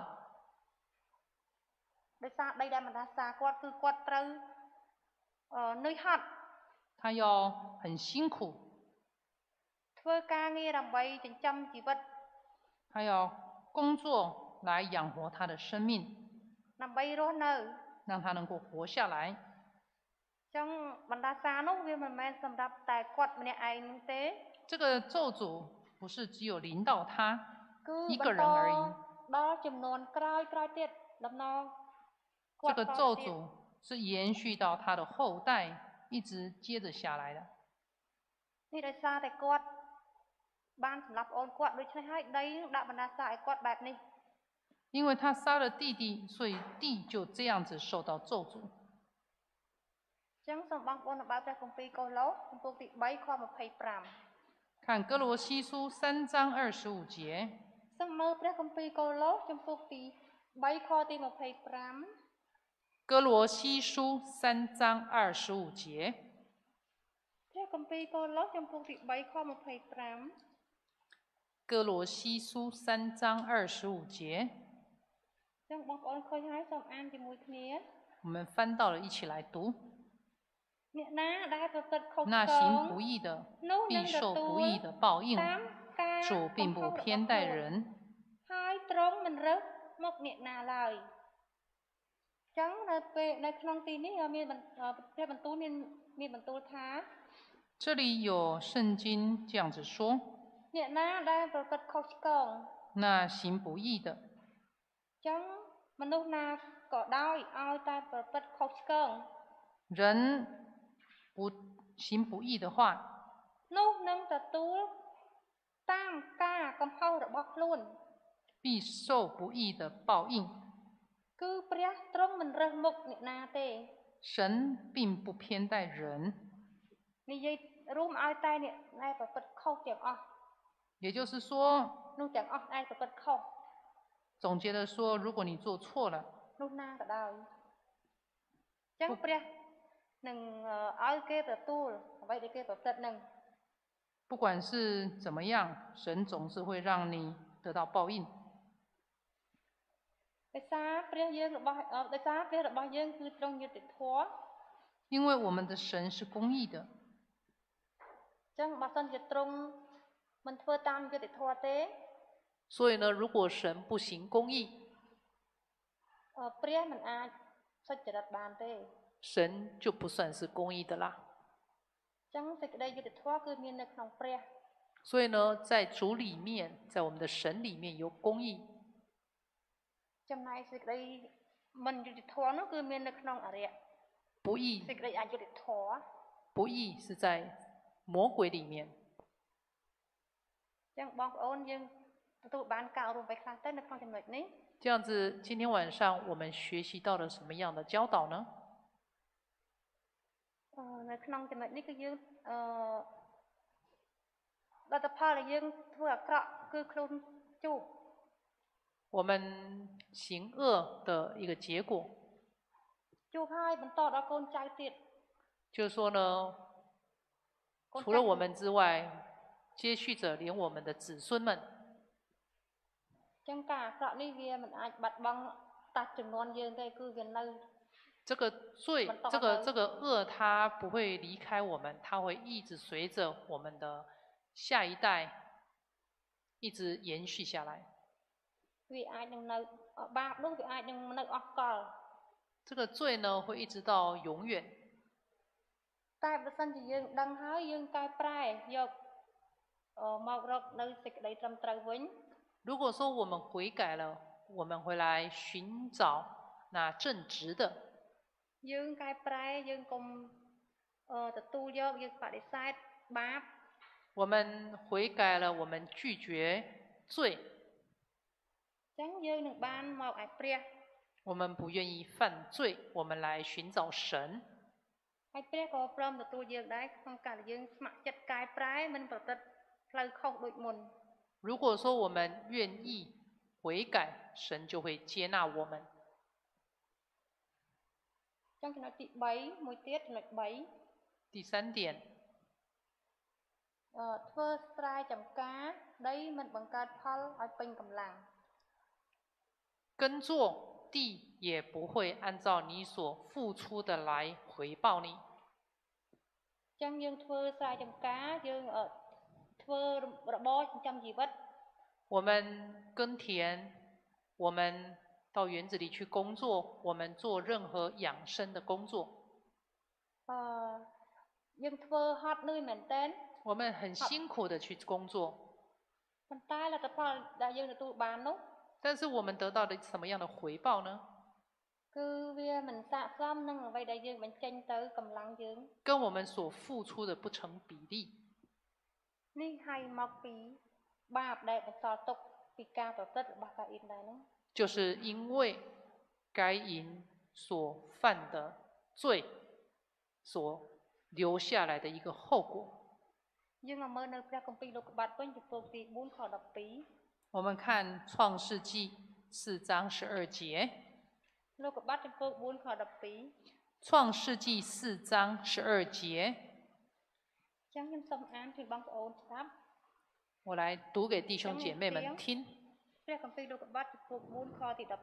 ដោយសារដីដែលបណ្ដាសាគាត់គឺគាត់ត្រូវអឺនឿយហត់他要很辛苦， ធ្វើការងារដើម្បីចិញ្ចឹមជីវិត他要工作来养活他的生命， ដើម្បីរស់នៅ让他能够活下来。 អញ្ចឹងបណ្ដាសានោះវាមិនមែនសម្រាប់តែគាត់ម្នាក់ឯងនោះទេ这个咒诅不是只有临到他គឺ一ប个ន្ត人而已， ដល់ចំនួនក្រោយក្រោយទៀតដំណង这个ត咒ទៀត诅是延续到他的后代，一直接着下来的。 នេះដោយសារតែគាត់បានសម្លាប់ប្អូនគាត់ដូច្នេះហើយដីនឹងដាក់បណ្ដាសាឲ្យគាត់បែបនេះ因为他杀了弟弟，所以地就这样子受到咒诅。 អញ្ចឹងសូមបងប្អូនបើកព្រះគម្ពីរកូឡូសចំពោះទី3ខ25 看哥罗西书三章二十五节， សូមមើលព្រះគម្ពីរកូឡូសចំពោះទី3ខទី25 哥罗西书三章二十五节， ព្រះគម្ពីរកូឡូសចំពោះទី3ខ25 哥罗西书三章二十五节， អញ្ចឹងបងប្អូនឃើញហើយសូមអានជាមួយគ្នា我们翻到了，一起来读。 អ្នកណាដែលប្រព្រឹត្តខុស那ឆ្គ行ង不义的， នោះនឹង必ទ受ទូ不ល义的报应。 តាមការ主并不偏待人， ហើយទ្រង់មិនរើសមកអ្នកណាឡើយអញ្ចឹងនៅពេលនៅក្នុងទីនេះមានព្រះបន្ទូលមានមានបន្ទូលថា这里有圣经这样子说： អ្នកណាដែលប្រព្រឹត្តខុសឆ្គង那行不义的， អញ្ចឹងមនុស្សណាក៏ដោយឲ្យតែប្រព្រឹត្តខុសឆ្គង人不行不义的话， នោះនឹងទទួលតាមការកំហុសរបស់ខ្លួន必受不义的报应。 គឺព្រះទ្រង់មិនរើសមុខអ្នកណាទេ神并不偏待人， និយាយរួមឲ្យតែអ្នកដែលប្រព្រឹត្តខុសទាំងអស់也就是说， នោះទាំងអស់ដែលប្រព្រឹត្តខុស总结的说，如果你做错了， នោះណាក៏ដោយអញ្ចឹងព្រះនឹងឲ្យគេទទួលអ្វីដែលគេប្រព្រឹត្តនឹង不管是怎么样，神总是会让你得到报应。 ដោយសារព្រះយើងរបស់ដោយសារព្រះរបស់យើងគឺទ្រង់យុត្តិធម៌因为我们的神是公义的， អញ្ចឹងបើសិនជាទ្រង់មិនធ្វើតាមយុត្តិធម៌ទេ所以呢，如果神不行公义， អឺព្រះមិនអាចសុចរិតបានទេ神就不算是公义的啦。 អញ្ចឹងសេចក្តីយុត្តិធម៌គឺមាននៅក្នុងព្រះ所以呢，在主里面，在我们的神里面有公义， ចំណែកសេចក្តីមិនយុត្តិធម៌នោះគឺមាននៅក្នុងអរិយ不义សេចក្តីអយុត្តិធម៌不义是在魔鬼里面。 អញ្ចឹងបងប្អូនយើងទទួលបានការអប់រំไปខ្លះទៅនៅក្នុងចំណុចនេះ这样子，今天晚上我们学习到了什么样的教导呢？ អឺនៅក្នុងចំណុចនេះគឺយើងអឺលទ្ធផលដែលយើងធ្វើអាក្រក់គឺខ្លួនជួប我们行恶的一个结果， ជួបហើយបន្តដល់កូនចៅទៀត就是说呢， កូន除了我们之外，接续着连我们的子孙们。 អញ្ចឹងការអាក្រក់នេះវាមិនអាចបាត់បង់តាស់ចំនួនយើងទេគឺវានៅ这个罪，这个这个恶，它不会离开我们，它会一直随着我们的下一代一直延续下来。 វាអាចនឹងនៅបាបនោះវាអាចនឹងនៅអស់កល这个罪呢，会一直到永远。 តែបើសិនជាយើងដឹងហើយយើងកែប្រែយកមករកនៅសេចក្តីត្រឹមត្រូវវិញ如果说我们悔改了，我们回来寻找那正直的， យើងកែប្រែយើងកុំអឺទទួលយកយើងបដិសេធបាប我们悔改了，我们拒绝罪。 ចឹងយើងនឹងបានមកឲ្យព្រះ我们不愿意犯罪，我们来寻找神。 ហើយព្រះក៏ព្រមទទួលយើងដែរក្នុងការដែលយើងស្ម័គ្រចិត្តកែប្រែមិនប្រព្រឹត្តផ្លូវខុសដូចមុន如果说我们愿意悔改，神就会接纳我们。 ចឹងចំណុចទី3មួយទៀតចំណុច3 第三点， អឺធ្វើស្រែចម្ការដីមិនបង្កើតផលឲ្យពេញកម្លាំង耕作地也不会按照你所付出的来回报你。 ចឹងយើងធ្វើស្រែចម្ការយើងអឺធ្វើរបរចិញ្ចឹមជីវិត我们耕田，我们到园子里去工作，我们做任何养生的工作。 អឺយើងធ្វើហត់នឿយមែនតើ我们很辛苦的去工作， ប៉ុន្តែលទ្ធផលដែលយើងទទួលបាននោះ但是我们得到的什么样的回报呢？ គឺវាមិនស័ក្តិសមនឹងអ្វីដែលយើងបញ្ចេញទៅកម្លាំងយើង跟我们所付出的不成比例。 នេះហើយមកពីបាបដែលបន្សល់ទុកពីការប្រព្រឹត្តរបស់កាអ៊ីនដែរហ្នឹង就是因为该隐所犯的罪所留下来的一个后果。 យើងមកមើលនៅព្រះគម្ពីរលោកុបាទវិញចំពោះទី4ខ12 我们看创世纪四章十二节， លោកុបាទចំពោះ4ខ12 创世纪四章十二节， ចឹងខ្ញុំសូមអានជូនបងប្អូនស្ដាប់我来读给弟兄姐妹们听。 ព្រះគម្ពីរលោកុបាទចំពោះ4ខទី12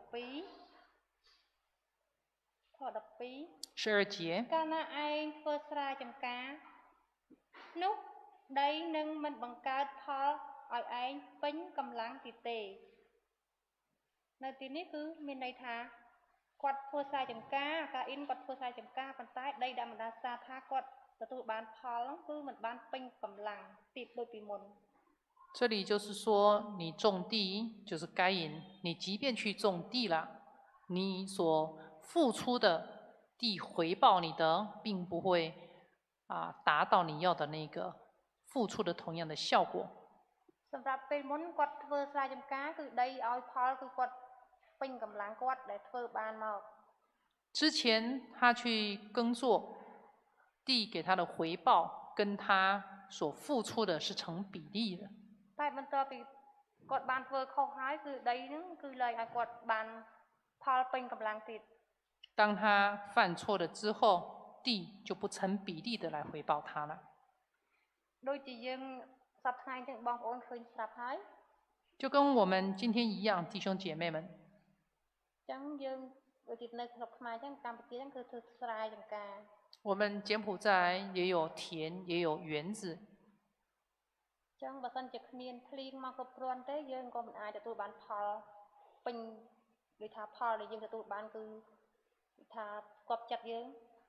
ខ12 十二节， កាលណាឯងធ្វើស្រែចម្ការនោះដីនឹងមិនបង្កើតផលឲ្យឯងពេញកម្លាំងទីទេនៅទីនេះគឺមានន័យថាគាត់ធ្វើស្រែចម្ការកាអ៊ីនគាត់ធ្វើស្រែចម្ការប៉ុន្តែដីដែលមិនដាសាថាគាត់ទទួលបានផលហ្នឹងគឺមិនបានពេញកម្លាំងទីដូចពីមុន这里就是说，你种地就是该隐，你即便去种地了，你所付出的地回报你的，并不会啊达到你要的那个付出的同样的效果。 សម្រាប់ពេលមុនគាត់ធ្វើស្រែចម្ការគឺដីឲ្យផលគឺគាត់ពេញកម្លាំងគាត់ដែលធ្វើបានមក之前他去耕作，地给他的回报跟他所付出的是成比例的。 តែបន្ទាប់ពីគាត់បានធ្វើខុសហើយគឺដីហ្នឹងគឺលែងឲ្យគាត់បានផលពេញកម្លាំងទៀត当他犯错了之后，地就不成比例的来回报他了。 ដូចជាយើងសប្តាហ៍ថ្ងៃទាំងបងប្អូនឃើញស្រាប់ហើយ就跟我们今天一样，弟兄姐妹们， អញ្ចឹងយើងដូចជានៅក្នុងខ្មែរអញ្ចឹងកម្ពុជាហ្នឹងគឺធ្វើស្រែចម្ការ我们柬埔寨也有田，也有园子。 អញ្ចឹងបើសិនជាគ្មានភ្លៀងមកគ្រប់គ្រាន់ទេយើងក៏មិនអាចទទួលបានផលពេញដូចថាផលដែលយើងទទួលបានគឺថាស្គប់ចិត្តយើង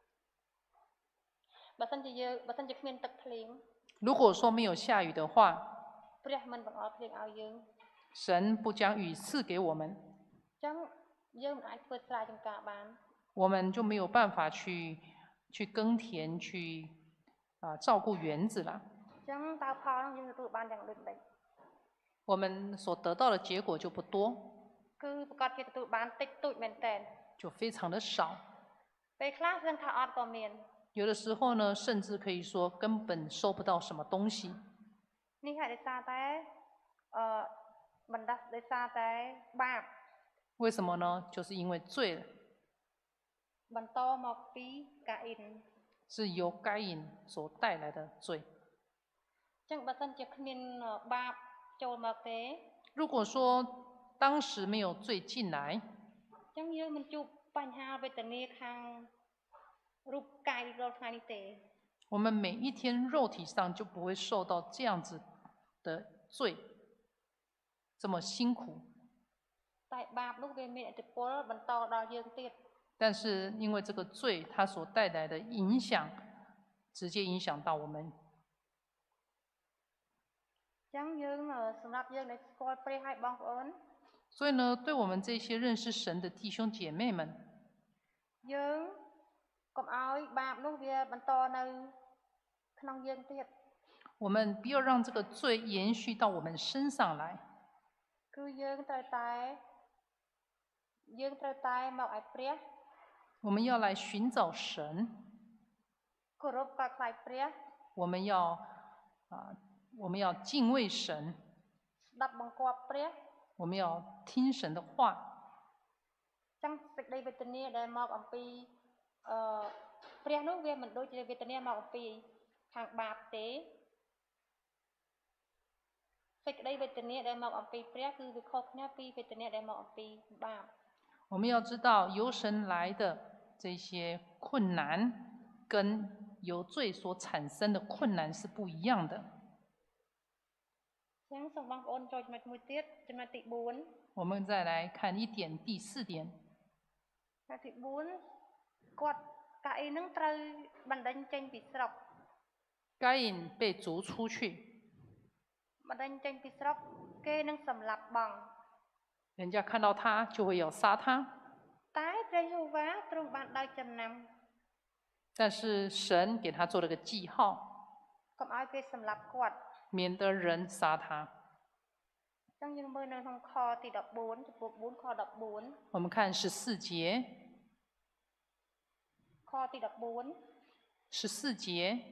បើសិនជាយើងបើសិនជាគ្មានទឹកភ្លៀង如果说没有下雨的话， ព្រះមិនបង្អត់ភ្លៀងឲ្យយើង神不将雨赐给我们， អញ្ចឹងយើងមិនអាចធ្វើស្រែចម្ការបាន我们就没有办法去去耕田，去啊照顾园子了。 អញ្ចឹងតើផលហ្នឹងយើងទទួលបានយ៉ាងដូចម្ដេច我们所得到的结果就不多， គឺប្រកាសជាទទួលបានតិចតួចមែនតើ就非常的少。 ពេលខ្លះសឹងថាអត់ក៏មាន有的时候呢，甚至可以说根本收不到什么东西。 នេះហើយដោយសារតែអឺបណ្ដាដោយសារតែបាប为什么呢？就是因为罪了， បន្តមកពីកាអ៊ីន是由该隐所带来的罪。 អញ្ចឹងបើសិនជាគ្មានបាបចូលមកទេ如果说当时没有罪进来， អញ្ចឹងយើងមិនជួបបញ្ហាវេទនាខាងរូបកាយរាល់ថ្ងៃនេះទេ我们每一天肉体上就不会受到这样子的罪，这么辛苦。 តែបាបនោះវាមានឥទ្ធិពលបន្តដល់យើងទៀត但是因为这个罪，它所带来的影响，直接影响到我们。 អញ្ចឹងយើងសម្រាប់យើងដែលស្គាល់ព្រះហើយបងប្អូន所以呢，对我们这些认识神的弟兄姐妹们， យើងកុំឲ្យបាបនោះវាបន្តនៅក្នុងយើងទៀត我们不要让这个罪延续到我们身上来。 គឺយើងត្រូវតែយើងត្រូវតែមកឲ្យព្រះ我们要来寻找神， គោរពការខ្លាចព្រះ我们要啊、我们要敬畏神， ស្ដាប់បង្គាប់ព្រះ我们要听神的话。 ចឹងសេចក្តីវេទនាដែលមកអំពីអឺព្រះនោះវាមិនដូចជាវេទនាមកអំពីខាងបាបទេសេចក្តីវេទនាដែលមកអំពីព្រះគឺវាខុសគ្នាពីវេទនាដែលមកអំពីបាប我们要知道，由神来的这些困难，跟由罪所产生的困难是不一样的。 ចឹងសូមបងប្អូនចូលចំណុចមួយទៀតចំណុចទី bốn 我们再来看一点，第四点， ចំណុចទី bốn គាត់កាអ៊ីនឹងត្រូវបណ្ដេញចេញពីស្រុក该隐被逐出去， បណ្ដេញចេញពីស្រុកគេនឹងសម្លាប់បង人家看到他就会要杀他， តែព្រះយេហូវ៉ាទ្រង់បានដោយចំណាំ但是神给他做了个记号， កុំឲ្យគេសម្លាប់គាត់免得人杀他。 ចឹងយើងមើលនៅក្នុងខទី ដប់បួន ចំពោះ bốn ខ ដប់បួន我们看十四节， ខទី ដប់បួន十四节，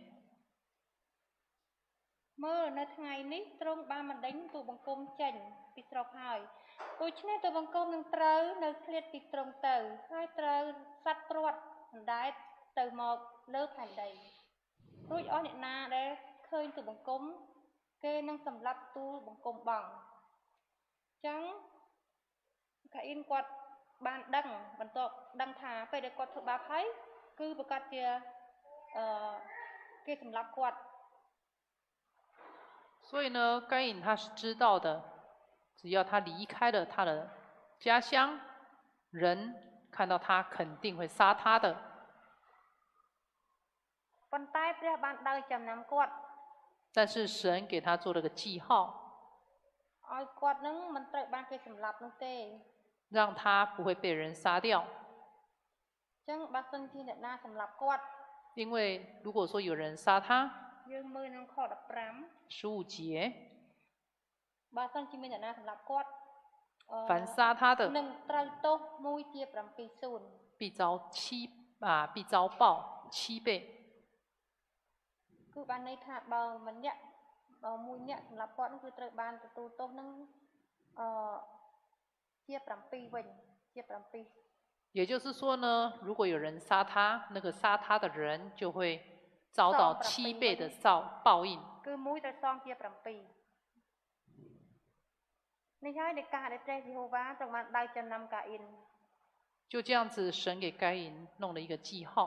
មើលនៅថ្ងៃនេះទ្រង់បានបណ្ដេញទូលបង្គំចេញពីស្រុកហើយដូច្នេះទូលបង្គំនឹងត្រូវនៅឃ្លាតពីទ្រង់ទៅហើយត្រូវសត្វព្រាត់អណ្ដែតទៅមកលើផែនដីរួចអស់អ្នកណាដែលឃើញទូលបង្គំគេនឹងសម្លាប់ទូលបង្គំបងចឹងកាអ៊ីនគាត់បានដឹងបន្ទាប់ដឹងថាពេលដែលគាត់ធ្វើបាបហើយគឺប្រកាសជាអឺគេសម្លាប់គាត់所以呢，该隐他是知道的，只要他离开了他的家乡，人看到他肯定会杀他的。 ប៉ុន្តែព្រះបានដោយចំណាំគាត់但是神给他做了个记号， ឲ្យគាត់នឹងមិនត្រូវបានគេសម្លាប់នោះទេ让他不会被人杀掉。 ចឹងបើសិនជាអ្នកណាសម្លាប់គាត់因为如果说有人杀他， យើងមើលក្នុងខ ដប់ប្រាំ十五节， បើសិនជាមានអ្នកណាសម្លាប់គាត់អឺ凡杀他的នឹងត្រូវទោសមួយជា bảy សួន必遭七啊，必遭报七倍。 គឺបានន័យថាបើម្នាក់បើមួយអ្នកសម្លាប់គាត់នោះគឺត្រូវបានទទួលទោសនឹងអឺជា bảy វិញជា bảy 也就是说呢，如果有人杀他，那个杀他的人就会遭到七倍的报报应。 គឺមួយត្រូវសងជា bảy នេះហើយនៃការដែលព្រះយេហូវ៉ាទ្រង់បានដោយចំណាំកាអ៊ីន就这样子，神给该隐弄了一个记号。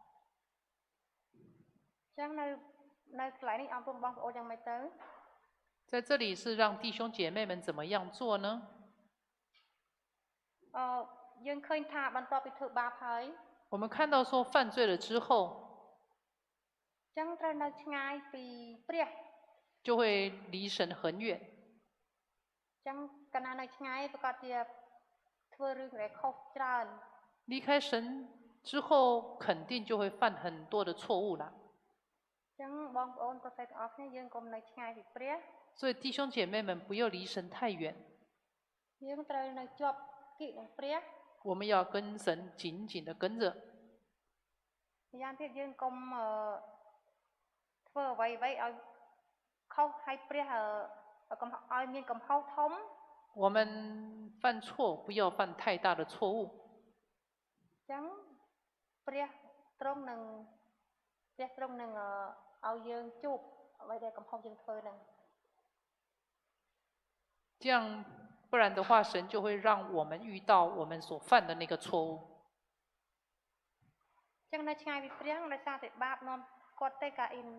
ចឹងនៅនៅកន្លែងនេះអរគុណបងប្អូនយ៉ាងម៉េចទៅ在这里是让弟兄姐妹们怎么样做呢？ អឺយើងឃើញថាបន្ទាប់ពីធ្វើបាបហើយ我们看到说犯罪了之后， ចឹងត្រូវនៅឆ្ងាយពីព្រះ就会离神很远。 ចឹងកាលណានៅឆ្ងាយប្រកាសជាធ្វើរឿងដែលខុសច្រើន离开神之后，肯定就会犯很多的错误了。 ចឹងបងប្អូនក៏តែទាំងអស់គ្នាយើងកុំនៅឆ្ងាយពីព្រះ所以弟兄姐妹们不要离神太远， យើងត្រូវនៅជាប់គិនឹងព្រះ我们要跟神紧紧的跟着。 ម្យ៉ាងទៀតយើងកុំអឺធ្វើអ្វីអ្វីឲ្យខុសឲ្យព្រះអឺកុំឲ្យមានកំហុសធំ我们犯错不要犯太大的错误。 ចឹងព្រះទ្រង់នឹងព្រះទ្រង់នឹងអឺឲ្យយើងជួបអ្វីដែលកំហុសយើងធ្វើហ្នឹង这样，不然的话，神就会让我们遇到我们所犯的那个错误。 ចឹងនៅឆ្ងាយពីព្រះដោយសារតែបាបនាំគាត់ទៅកាអ៊ីន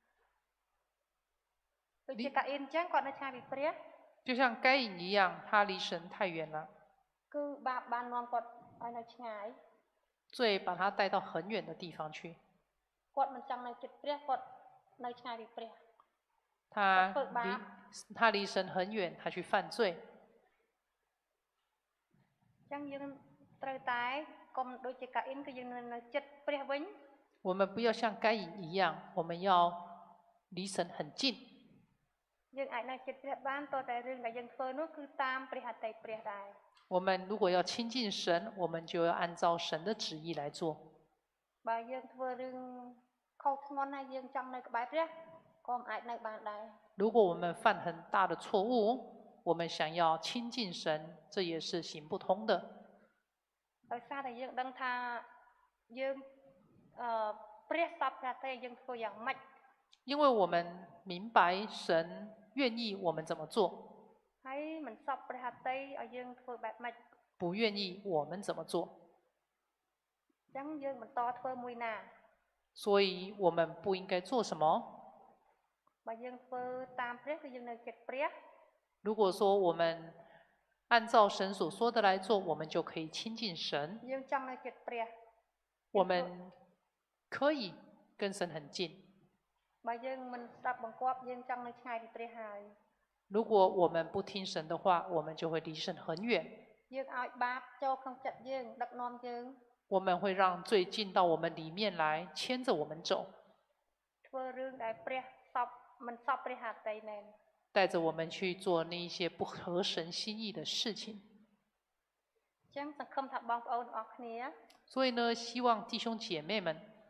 ដូចជាកាអ៊ីនចឹងគាត់នៅឆ្ងាយពីព្រះ就像该隐一样，他离神太远了， គឺបាបបាននាំគាត់ឲ្យនៅឆ្ងាយ罪把他带到很远的地方去。 គាត់មិនចង់នៅជិតព្រះគាត់នៅឆ្ងាយពីព្រះ他离他离神很远，他去犯罪。 ចឹងយើងត្រូវតែកុំដូចជាកាអ៊ីនគឺយើងនៅនៅចិត្តព្រះវិញ我们不要像该隐一样，我们要离神很近。 យើងអាចនៅចិត្តព្រះបានតតែរឿងដែលយើងធ្វើនោះគឺតាមព្រះហត្ថីព្រះដែរ我们如果要亲近神，我们就要按照神的旨意来做。 បើយើងធ្វើរឿងខុសធ្ងន់ហើយយើងចង់នៅក្បែរព្រះក៏មិនអាចនៅបានដែរ如果我们犯很大的错误，我们想要亲近神，这也是行不通的。 ដោយសារតែយើងដឹងថាយើងអឺព្រះសពព្រះហត្ថីយើងធ្វើយ៉ាងម៉េច因为我们明白神愿意我们怎么做， ហើយមិនសពព្រះហត្ថីឲ្យយើងធ្វើបែបម៉េច不愿意我们怎么做， អញ្ចឹងយើងបន្តធ្វើមួយណា所以我们不应该做什么。 បើយើងធ្វើតាមព្រះគឺយើងនៅចិត្តព្រះ如果说我们按照神所说的来做，我们就可以亲近神， យើងចង់នៅចិត្តព្រះ我们可以跟神很近。 បើយើងមិនស្ដាប់បង្គាប់យើងចង់នៅឆ្ងាយពីព្រះហើយ如果我们不听神的话，我们就会离神很远。 យើងឲ្យបាបចូលក្នុងចិត្តយើងដឹកនាំយើង我们会让罪进到我们里面来，牵着我们走， ធ្វើរឿងដែលព្រះសពមិនសពព្រះហត្ថីមែន带着我们去做那一些不合神心意的事情。 អញ្ចឹងសង្ឃឹមថាបងប្អូនអរគ្នា所以呢，希望弟兄姐妹们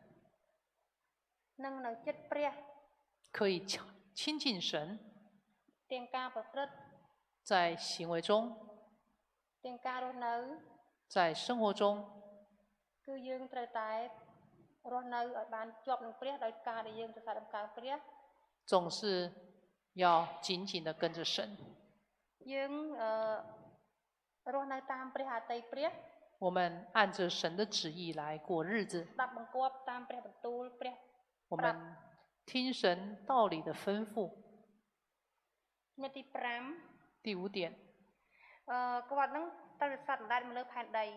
នឹងនៅចិត្តព្រះ可以亲亲近神， ទាំងការប្រព្រឹត្ត在行为中， ទាំងការរស់នៅ在生活中， គឺយើងត្រូវតែរស់នៅឲ្យបានជាប់នឹងព្រះដោយការដែលយើងទៅសារដំណើរព្រះ总是要紧紧的跟着神。 យើងអឺរស់នៅតាមព្រះហត្ថីព្រះ我们按着神的旨意来过日子， ស្ដាប់បង្គាប់តាមព្រះបន្ទូលព្រះ我们听神道理的吩咐。 មាទី5 第五点， អឺគាត់នឹងទៅរស័តអណ្ដែតមកលើផែនដី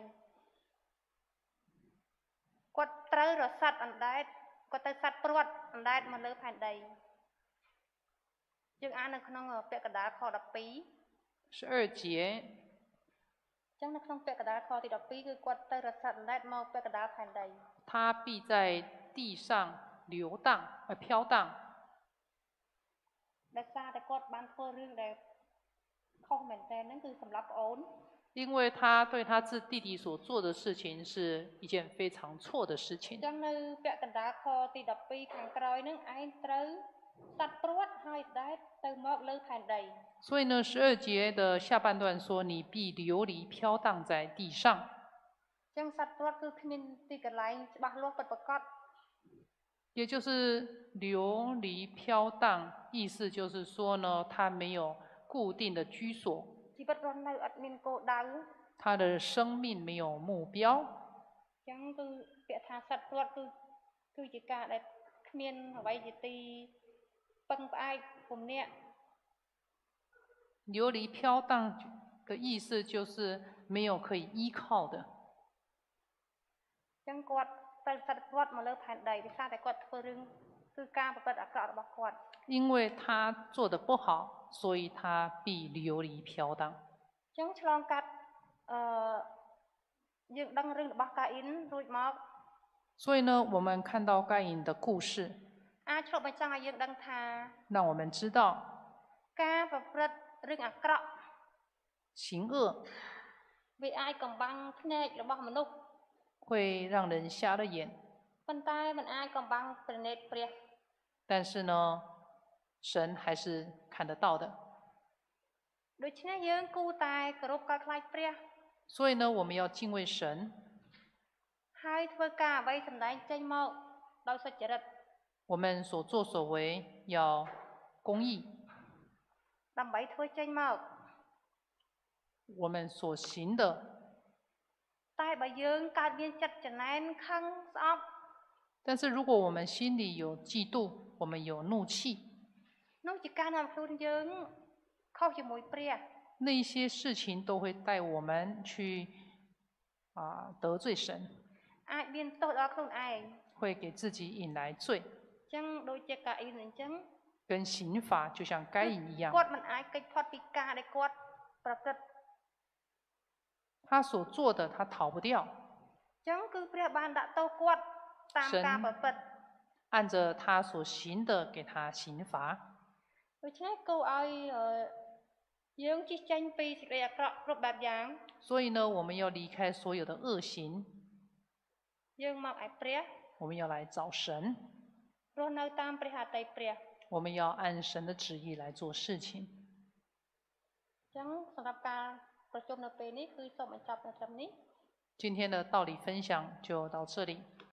គាត់ត្រូវរស័តអណ្ដែតគាត់ទៅស័តព្រាត់អណ្ដែតមកលើផែនដីយើងអាននៅក្នុងពាក្យកណ្ដាលខដប់ពីរ十二节， អញ្ចឹងនៅក្នុងពាក្យកណ្ដាលខទីដប់ពីរគឺគាត់ទៅរស័តអណ្ដែតមកពាក្យកណ្ដាលផែនដី它必在地上流荡，呃，飘荡， ដោយសារតែគាត់បានធ្វើរឿងដែលខុសមែនតើហ្នឹងគឺសម្រាប់ប្អូន因为他对他自弟弟所做的事情是一件非常错的事អ情ញ្。ចឹងនៅពាក្យកណ្ដាលខទីដប់ពីរខាងក្រោយហ្នឹងឯងត្រូវស័តព្រាត់ហើយអណ្ដែតទៅមកលើផែនដី所以呢，十二节的下半段说：“你必流离飘荡在地上。 អញ្ចឹងសត្វព្រាត់គឺគ្មានទីកន្លែងច្បាស់លាស់ពិតប្រាកដ也就是流离飘荡，意思就是说呢，他没有固定的居所， ជីវិតរស់នៅអត់មានគោលដៅ他的生命没有目标。 អញ្ចឹងគឺពាក្យថាសត្វព្រាត់គឺគឺជាការដែលគ្មានអ្វីជាទីពឹងផ្អែកពំនាក់流离飘荡的意思就是没有可以依靠的。 អញ្ចឹងគាត់ទៅសត្វព្រាត់មកលើផែនដីដោយសារតែគាត់ធ្វើរឿងគឺការប្រព្រឹត្តអាក្រក់របស់គាត់因为他做的不好，所以他必流离飘荡。 អញ្ចឹងឆ្លងកាត់អឺយើងដឹងរឿងរបស់កាអ៊ីនរួចមក所以呢，我们看到该隐的故事， អាចឆ្លុះបញ្ចាំងឲ្យយើងដឹងថា让我们知道ការប្រព្រឹត្តរឿងអាក្រក់行恶វាអាចកំបាំងភ្នែករបស់មនុស្ស会让人瞎了眼， ប៉ុន្តែมันអាចកំបាំងព្រះនេត្រព្រះ但是呢，神还是看得到的。 ដូច្នេះយើងគួរតែគោរពការខ្លាចព្រះ所以呢，我们要敬畏神， ហើយធ្វើការអ្វីសម្ដែងចេញមកដោយសុចរិត我们所作所为要公义， ដើម្បីធ្វើចេញមក我们所行的。 តែបើយើងកើតមានចិត្តចំណែនខឹងស្អប់但是如果我们心里有嫉妒，我们有怒气， នោះជាការនាំខ្លួនយើងខុសជាមួយព្រះ那一些事情都会带我们去啊、得罪神， អាចមានទោសដល់ខ្លួនឯង会给自己引来罪， អញ្ចឹងដូចជាកាអ៊ីនអញ្ចឹង跟刑罚就像该隐一样， គាត់មិនអាចកិច្ចផុតពីការដែលគាត់ប្រព្រឹត្ត他所做的他逃不掉， អចឹងគឺព្រះបានដាក់ទោសគាត់តាមការប្រព្រឹត្ត按着他所行的给他刑罚。 ដូច្នេះគូឲ្យយើងជិះចេញពីសេចក្តីអាក្រក់គ្រប់បែបយ៉ាង所以呢，我们要离开所有的恶行， យើងមកឯព្រះ我们要来找神， រស់នៅតាមព្រះហត្ថីព្រះ我们要按神的旨意来做事情。 ចឹងសម្រាប់ការប្រជុំនៅពេលនេះគឺសូមបញ្ចប់នៅត្រឹមនេះ今天的道理分享就到这里。